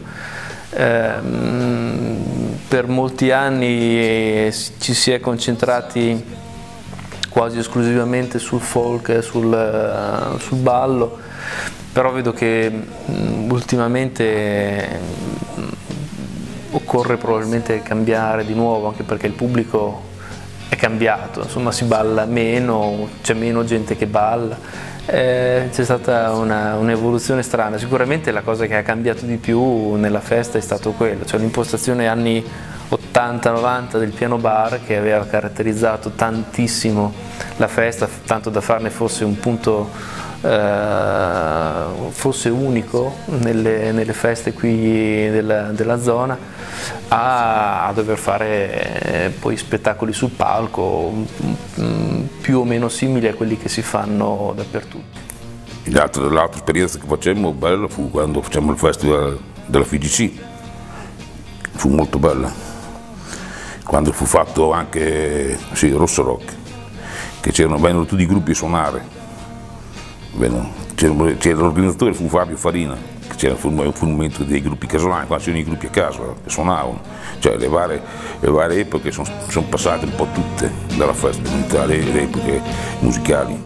Ehm, per molti anni ci si è concentrati quasi esclusivamente sul folk, sul, sul ballo, però vedo che mh, ultimamente mh, occorre probabilmente cambiare di nuovo, anche perché il pubblico è cambiato, insomma si balla meno, c'è meno gente che balla, eh, c'è stata un'evoluzione strana. Sicuramente la cosa che ha cambiato di più nella festa è stato quello, cioè l'impostazione anni ottanta novanta del piano bar, che aveva caratterizzato tantissimo la festa, tanto da farne forse un punto Uh, fosse unico nelle, nelle feste qui della, della zona, a, a dover fare eh, poi spettacoli sul palco mh, più o meno simili a quelli che si fanno dappertutto. L'altra esperienza che facemmo bella fu quando facciamo il festival della F I G C, fu molto bella, quando fu fatto anche sì, Rosso Rock, che c'erano, vennero tutti i gruppi a suonare. C'era l'organizzatore, fu Fabio Farina, che c'era fu il momento dei gruppi casolani, quando c'erano i gruppi a casa che suonavano, cioè le varie, le varie epoche sono, sono passate un po' tutte dalla festa dell'unità, le, le epoche musicali.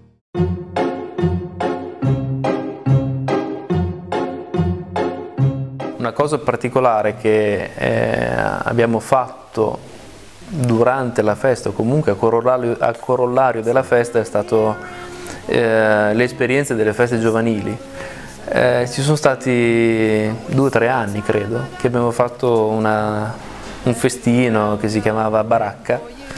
Una cosa particolare che eh, abbiamo fatto durante la festa, o comunque a corollario, a corollario della festa, è stato Eh, le esperienze delle feste giovanili. Eh, ci sono stati due o tre anni, credo, che abbiamo fatto una, un festino che si chiamava Baracca,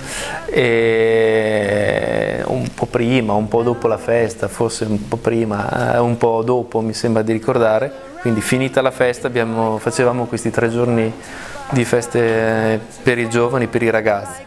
e un po' prima, un po' dopo la festa, forse un po' prima, eh, un po' dopo mi sembra di ricordare, quindi finita la festa abbiamo, facevamo questi tre giorni di feste per i giovani, per i ragazzi.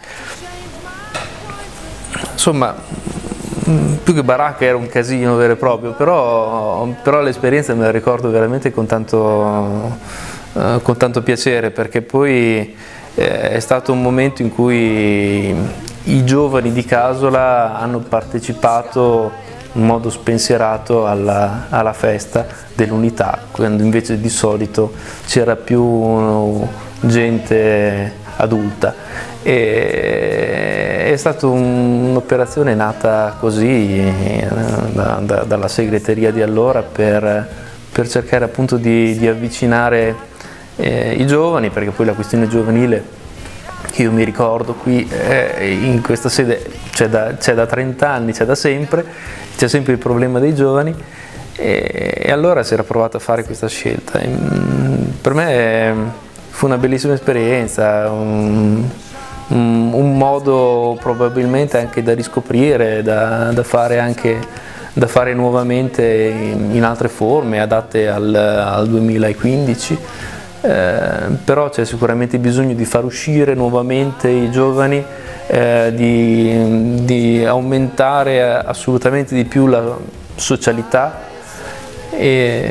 Insomma, più che baracca era un casino vero e proprio, però, però l'esperienza me la ricordo veramente con tanto, eh, con tanto piacere, perché poi eh, è stato un momento in cui i giovani di Casola hanno partecipato in modo spensierato alla, alla festa dell'unità, quando invece di solito c'era più gente adulta. E è stata un'operazione nata così da, da, dalla segreteria di allora per, per cercare appunto di, di avvicinare eh, i giovani, perché poi la questione giovanile, che io mi ricordo qui eh, in questa sede c'è da, c'è da trenta anni, c'è da sempre, c'è sempre il problema dei giovani, e, e allora si era provato a fare questa scelta. E, per me fu una bellissima esperienza, un, un modo probabilmente anche da riscoprire, da, da fare anche da fare nuovamente in, in altre forme adatte al, al duemilaquindici, eh, però c'è sicuramente bisogno di far uscire nuovamente i giovani, eh, di, di aumentare assolutamente di più la socialità, e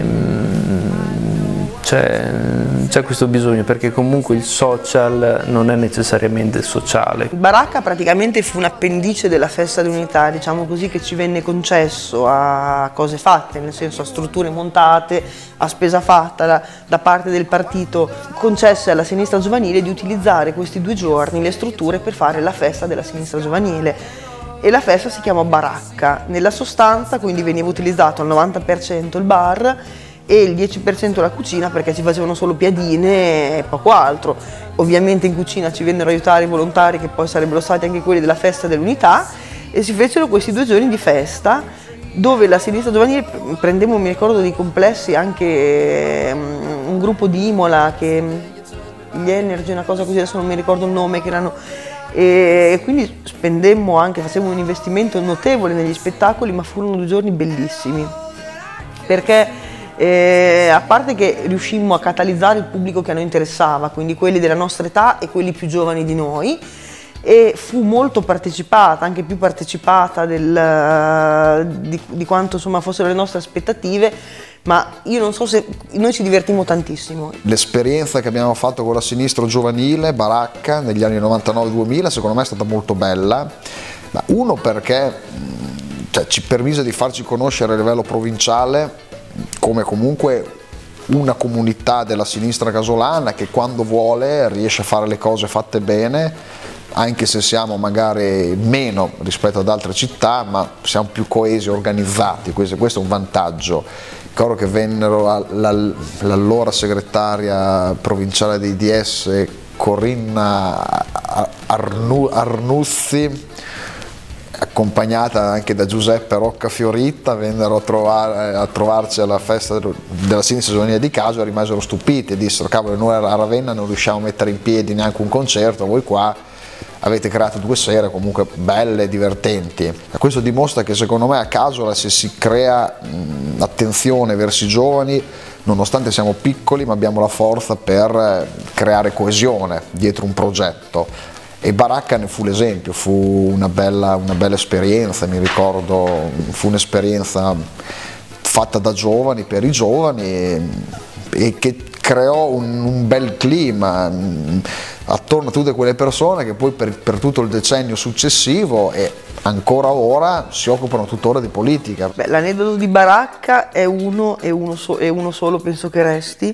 c'è questo bisogno, perché comunque il social non è necessariamente sociale. Baracca praticamente fu un appendice della festa dell'unità, diciamo così, che ci venne concesso a cose fatte, nel senso a strutture montate, a spesa fatta da, da parte del partito, concesse alla sinistra giovanile di utilizzare questi due giorni le strutture per fare la festa della sinistra giovanile. E la festa si chiama Baracca. Nella sostanza quindi veniva utilizzato al novanta per cento il bar e il dieci per cento la cucina, perché si facevano solo piadine e poco altro. Ovviamente in cucina ci vennero aiutare i volontari, che poi sarebbero stati anche quelli della festa dell'unità, e si fecero questi due giorni di festa dove la sinistra giovanile prendemmo, mi ricordo, dei complessi, anche um, un gruppo di Imola, che gli Energy, una cosa così, adesso non mi ricordo il nome, che erano e quindi spendemmo anche, facevamo un investimento notevole negli spettacoli, ma furono due giorni bellissimi, perché eh, a parte che riuscimmo a catalizzare il pubblico che a noi interessava, quindi quelli della nostra età e quelli più giovani di noi, e fu molto partecipata, anche più partecipata del, di, di quanto insomma fossero le nostre aspettative, ma io non so se noi ci divertimmo tantissimo. L'esperienza che abbiamo fatto con la Sinistra Giovanile, Baracca, negli anni novantanove duemila, secondo me è stata molto bella. Ma uno perché cioè, ci permise di farci conoscere a livello provinciale come comunque una comunità della sinistra casolana che quando vuole riesce a fare le cose fatte bene, anche se siamo magari meno rispetto ad altre città, ma siamo più coesi, organizzati, questo, questo è un vantaggio. Ricordo che vennero l'allora segretaria provinciale dei D S, Corinna Arnu, Arnuzzi, accompagnata anche da Giuseppe Rocca Fioritta, vennero a, trovare, a trovarci alla festa della Sinistra Giovanile di Caso e rimasero stupiti e dissero: cavolo, noi a Ravenna non riusciamo a mettere in piedi neanche un concerto, voi qua avete creato due sere comunque belle e divertenti. E questo dimostra che secondo me a Casola, se si crea mh, attenzione verso i giovani, nonostante siamo piccoli, ma abbiamo la forza per creare coesione dietro un progetto. E Baracca ne fu l'esempio, fu una bella, una bella esperienza, mi ricordo, fu un'esperienza fatta da giovani, per i giovani, e, e che creò un, un bel clima attorno a tutte quelle persone che poi per, per tutto il decennio successivo e ancora ora si occupano tuttora di politica. L'aneddoto di Baracca è uno, è, uno so, è uno solo, penso che resti,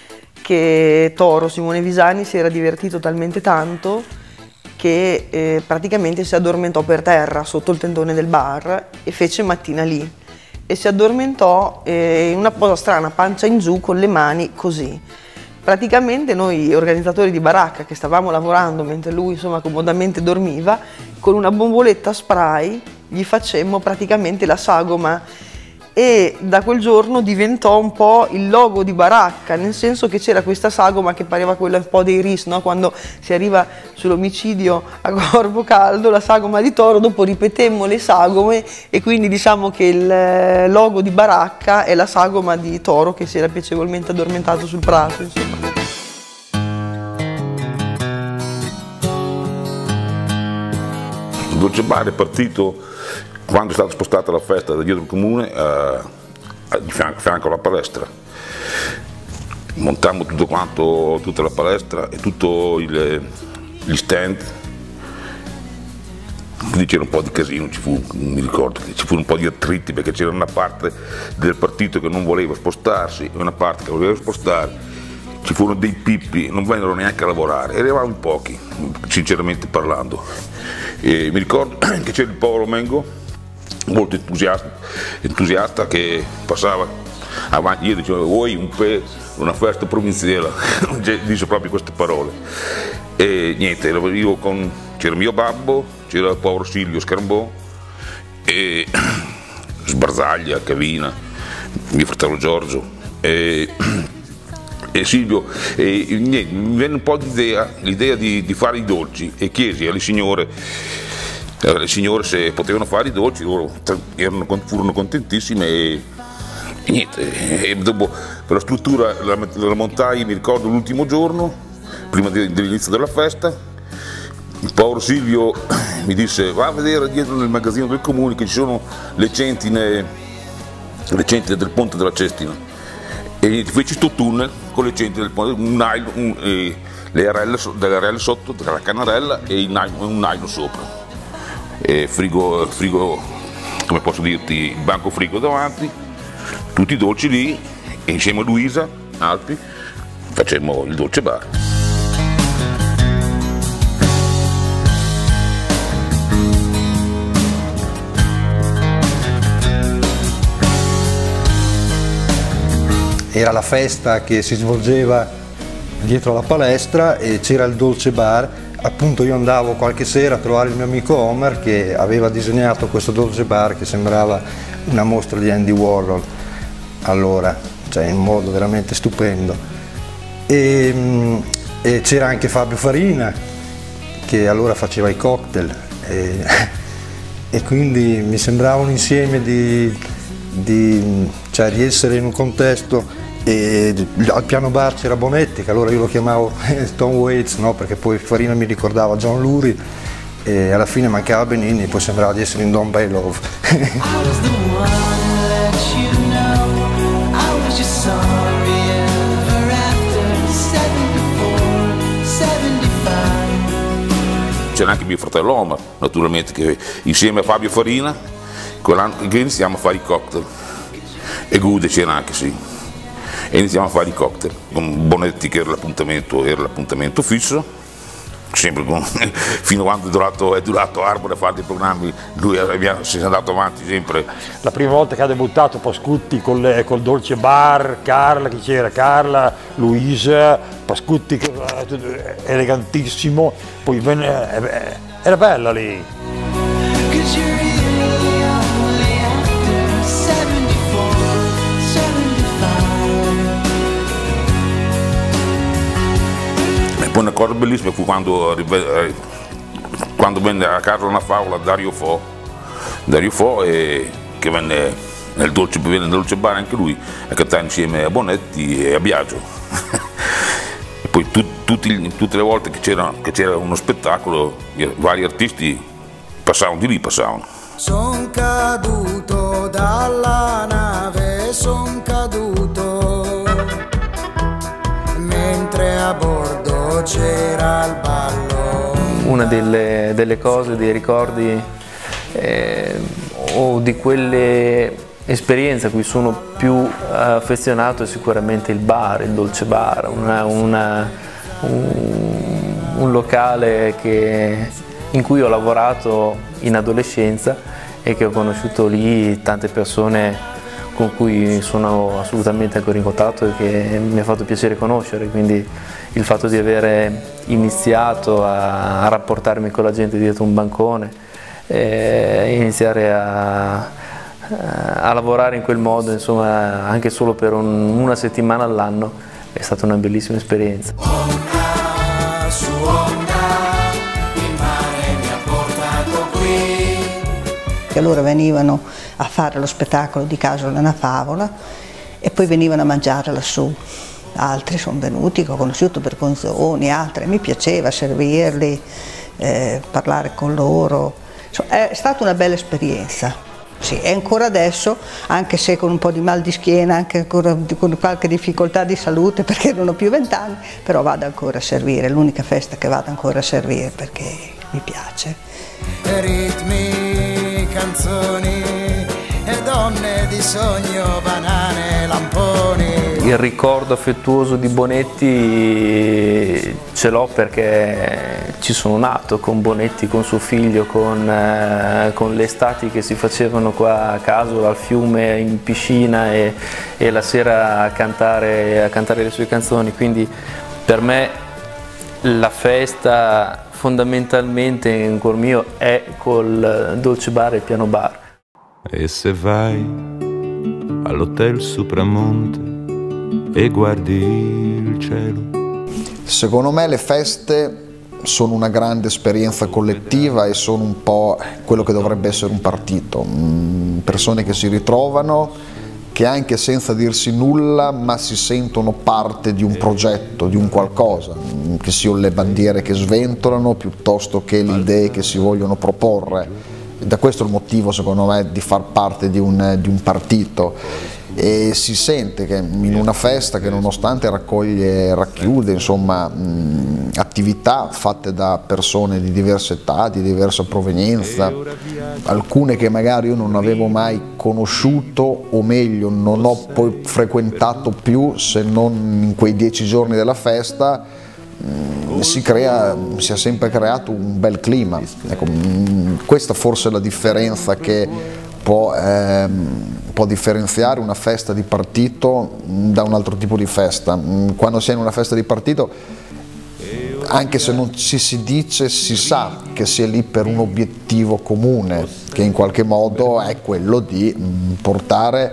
che Toro, Simone Visani, si era divertito talmente tanto che eh, praticamente si addormentò per terra sotto il tendone del bar e fece mattina lì e si addormentò eh, in una posa strana, pancia in giù, con le mani così. Praticamente noi organizzatori di Baracca, che stavamo lavorando mentre lui insomma comodamente dormiva, con una bomboletta spray gli facemmo praticamente la sagoma, e da quel giorno diventò un po' il logo di Baracca, nel senso che c'era questa sagoma che pareva quella un po' dei R I S, no? Quando si arriva sull'omicidio a corpo caldo, la sagoma di Toro, dopo ripetemmo le sagome e quindi diciamo che il logo di Baracca è la sagoma di Toro che si era piacevolmente addormentato sul prato, insomma. Il Dolce Bar è partito quando è stata spostata la festa da dietro il comune a, a, di fianco, fianco alla palestra. Montammo tutto quanto, tutta la palestra e tutti gli stand, quindi c'era un po' di casino, ci fu, mi ricordo che ci fu un po' di attriti perché c'era una parte del partito che non voleva spostarsi e una parte che voleva spostare. Ci furono dei pippi, non vennero neanche a lavorare, eravamo in pochi, sinceramente parlando. E mi ricordo che c'era il povero Mengo, molto entusiasta, entusiasta che passava avanti, io dicevo: vuoi un pe, una festa provinciale? Dice proprio queste parole. E niente, io con, c'era mio babbo, c'era il povero Silvio Scarambò, e Sbarzaglia, Cavina, mio fratello Giorgio, e, e Silvio, e niente, mi venne un po' l'idea, l'idea di, di fare i dolci e chiesi alle signore le signore se potevano fare i dolci, loro erano, furono contentissime e, e niente, e dopo per la struttura la, la montai, mi ricordo l'ultimo giorno, prima de, dell'inizio della festa, il povero Silvio mi disse: va a vedere dietro nel magazzino del comune che ci sono le centine, le centine del ponte della Cestina, e feci sto tunnel con le centine del ponte, un nylon, un, eh, le arelle, delle arelle sotto, della cannarella e un nylon sopra. E frigo, frigo, come posso dirti, il banco frigo davanti, tutti i dolci lì, e insieme a Luisa Alpi facemmo il Dolce Bar. Era la festa che si svolgeva dietro la palestra e c'era il Dolce Bar. Appunto io andavo qualche sera a trovare il mio amico Omer che aveva disegnato questo Dolce Bar che sembrava una mostra di Andy Warhol allora, cioè in modo veramente stupendo. E, e c'era anche Fabio Farina che allora faceva i cocktail e, e quindi mi sembrava un insieme di, di, cioè, di essere in un contesto, e al piano bar c'era Bonetti, che allora io lo chiamavo Tom Waits, no? Perché poi Farina mi ricordava John Lurie, e alla fine mancava Benigni, poi sembrava di essere in Don't Bay Love. C'era anche mio fratello Omar, naturalmente, che insieme a Fabio Farina che iniziamo a fare i cocktail, e Gude c'era anche, sì, e iniziamo a fare i cocktail con Bonetti, che era l'appuntamento, era l'appuntamento fisso, sempre con, fino a quando è durato, è durato Arbore a fare dei programmi, lui si è andato avanti sempre. La prima volta che ha debuttato Pascutti col, col Dolce Bar, Carla, chi c'era? Carla, Luisa, Pascutti elegantissimo, poi venne, era bella lì. Poi una cosa bellissima fu quando, quando venne a casa una favola Dario Fo, Dario Fo e, che venne nel dolce, nel dolce bar anche lui a cantare insieme a Bonetti e a Biagio. E poi tu, tutti, tutte le volte che c'era uno spettacolo, vari artisti passavano di lì, passavano. Son caduto dalla nave, son caduto mentre a bordo c'era il ballo. Una delle, delle cose, dei ricordi eh, o di quelle esperienze a cui sono più affezionato è sicuramente il bar, il Dolce Bar, una, una, un, un locale che, in cui ho lavorato in adolescenza e che ho conosciuto lì tante persone con cui sono assolutamente ancora in contatto e che mi ha fatto piacere conoscere, quindi il fatto di avere iniziato a, a rapportarmi con la gente dietro un bancone e iniziare a, a lavorare in quel modo, insomma, anche solo per un, una settimana all'anno, è stata una bellissima esperienza. Onda su onda, il mare mi ha portato qui. E allora venivano a fare lo spettacolo di Casola una favola e poi venivano a mangiare lassù. Altri sono venuti, che ho conosciuto per Gonzoni, altri, mi piaceva servirli, eh, parlare con loro. Insomma, è stata una bella esperienza. Sì, e ancora adesso, anche se con un po' di mal di schiena, anche ancora con qualche difficoltà di salute perché non ho più vent'anni, però vado ancora a servire, è l'unica festa che vado ancora a servire perché mi piace. Ritmi, canzoni e donne di sogno, banane, lamponi. Il ricordo affettuoso di Bonetti ce l'ho perché ci sono nato con Bonetti, con suo figlio, con, eh, con le estati che si facevano qua a Casola, al fiume, in piscina e, e la sera a cantare, a cantare le sue canzoni, quindi per me la festa fondamentalmente in cuor mio è col Dolce Bar e il Piano Bar. E se vai all'hotel Supramonte e guardi il cielo. Secondo me le feste sono una grande esperienza collettiva e sono un po' quello che dovrebbe essere un partito. Persone che si ritrovano, che anche senza dirsi nulla ma si sentono parte di un progetto, di un qualcosa, che siano le bandiere che sventolano piuttosto che le idee che si vogliono proporre. Da questo è il motivo secondo me di far parte di un, di un partito, e si sente che in una festa che nonostante raccoglie, racchiude insomma mh, attività fatte da persone di diverse età, di diversa provenienza, alcune che magari io non avevo mai conosciuto o meglio non ho poi frequentato più se non in quei dieci giorni della festa, mh, si crea, si è sempre creato un bel clima. Ecco, mh, questa forse è la differenza che può, ehm, può differenziare una festa di partito da un altro tipo di festa. Quando si è in una festa di partito, anche se non ci si dice, si sa che si è lì per un obiettivo comune, che in qualche modo è quello di portare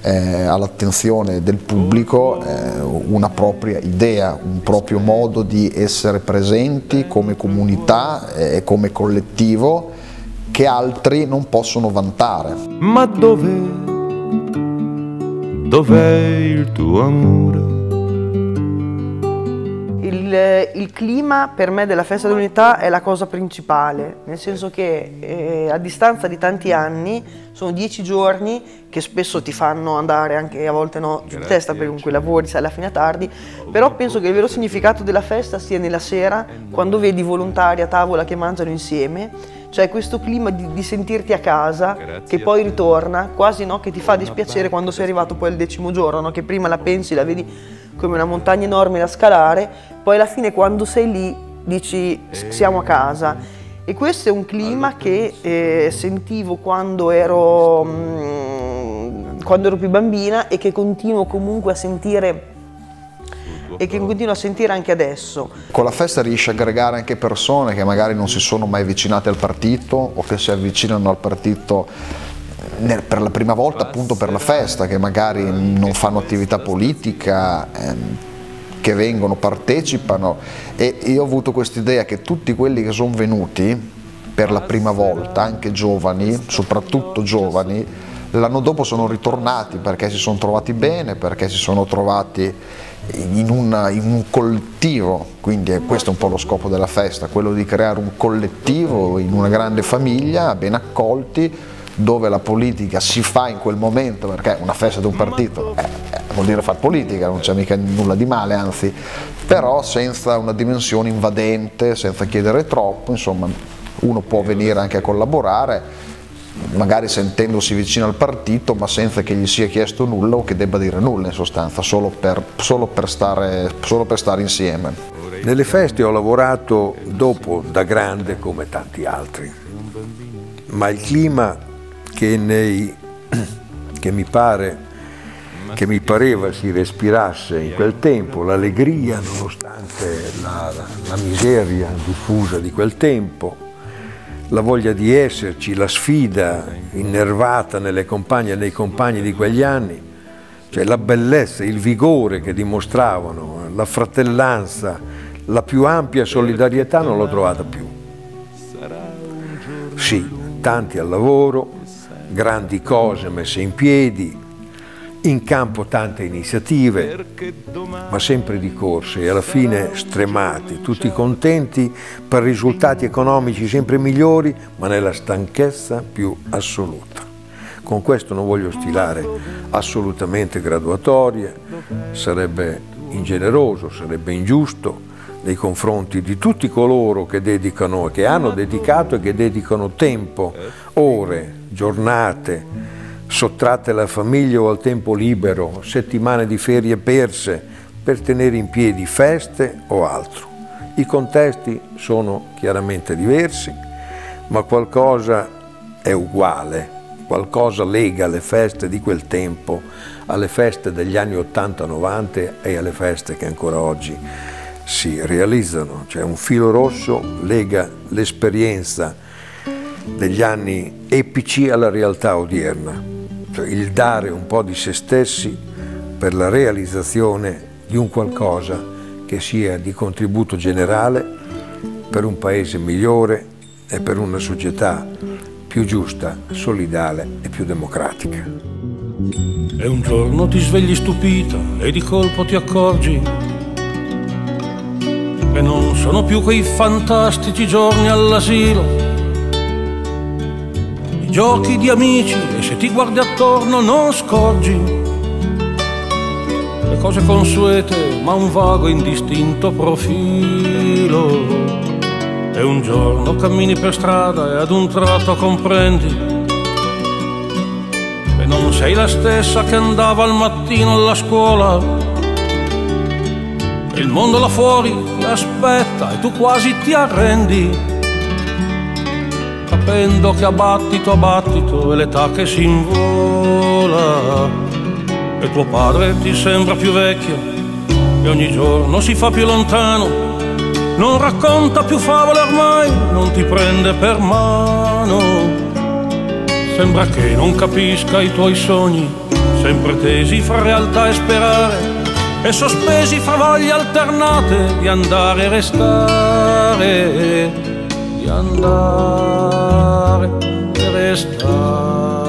eh, all'attenzione del pubblico eh, una propria idea, un proprio modo di essere presenti come comunità e eh, come collettivo che altri non possono vantare. Ma dov'è, dov'è il tuo amore? Il, il clima per me della festa dell'unità è la cosa principale, nel senso che eh, a distanza di tanti anni sono dieci giorni che spesso ti fanno andare anche a volte no, giù di testa perché comunque lavori, sai, alla fine tardi, però penso che il vero significato della festa sia nella sera quando vedi volontari a tavola che mangiano insieme, cioè questo clima di, di sentirti a casa che poi ritorna, quasi no, che ti fa dispiacere quando sei arrivato poi al decimo giorno, no, che prima la pensi, la vedi come una montagna enorme da scalare, poi alla fine quando sei lì dici siamo a casa. E questo è un clima che eh, sentivo quando ero, mh, quando ero più bambina e che continuo comunque a sentire e che continuo a sentire anche adesso. Con la festa riesci a aggregare anche persone che magari non si sono mai avvicinate al partito o che si avvicinano al partito per la prima volta appunto per la festa, che magari non fanno attività politica, ehm, che vengono, partecipano, e io ho avuto quest'idea che tutti quelli che sono venuti per la prima volta, anche giovani, soprattutto giovani, l'anno dopo sono ritornati perché si sono trovati bene, perché si sono trovati in, una, in un collettivo, quindi questo è un po' lo scopo della festa, quello di creare un collettivo in una grande famiglia, ben accolti, dove la politica si fa in quel momento, perché una festa di un partito eh, vuol dire fare politica, non c'è mica nulla di male, anzi, però senza una dimensione invadente, senza chiedere troppo, insomma uno può venire anche a collaborare, magari sentendosi vicino al partito, ma senza che gli sia chiesto nulla o che debba dire nulla in sostanza, solo per, solo per, stare, solo per stare insieme. Nelle feste ho lavorato dopo da grande come tanti altri, ma il clima che, nei, che mi pare, che mi pareva si respirasse in quel tempo, l'allegria nonostante la, la, la miseria diffusa di quel tempo, la voglia di esserci, la sfida innervata nelle compagne e nei compagni di quegli anni, cioè la bellezza, il vigore che dimostravano, la fratellanza, la più ampia solidarietà non l'ho trovata più. Sì, tanti al lavoro, grandi cose messe in piedi, in campo tante iniziative, ma sempre di corsa e alla fine stremati, tutti contenti per risultati economici sempre migliori, ma nella stanchezza più assoluta. Con questo non voglio stilare assolutamente graduatorie, sarebbe ingeneroso, sarebbe ingiusto nei confronti di tutti coloro che dedicano, che hanno dedicato e che dedicano tempo, ore, giornate, sottratte alla famiglia o al tempo libero, settimane di ferie perse per tenere in piedi feste o altro. I contesti sono chiaramente diversi, ma qualcosa è uguale, qualcosa lega le feste di quel tempo alle feste degli anni ottanta novanta e alle feste che ancora oggi si realizzano. Cioè un filo rosso lega l'esperienza degli anni epici alla realtà odierna, cioè il dare un po' di se stessi per la realizzazione di un qualcosa che sia di contributo generale per un paese migliore e per una società più giusta, solidale e più democratica. E un giorno ti svegli stupita e di colpo ti accorgi che non sono più quei fantastici giorni all'asilo, i giochi di amici, e se ti guardi attorno non scorgi le cose consuete, ma un vago indistinto profilo. E un giorno cammini per strada e ad un tratto comprendi che non sei la stessa che andava al mattino alla scuola. Il mondo là fuori ti aspetta e tu quasi ti arrendi, capendo che a battito a battito è l'età che si invola. E tuo padre ti sembra più vecchio e ogni giorno si fa più lontano, non racconta più favole ormai, non ti prende per mano. Sembra che non capisca i tuoi sogni, sempre tesi fra realtà e sperare, e sospesi fra voglie alternate di andare e restare, di andare e restare.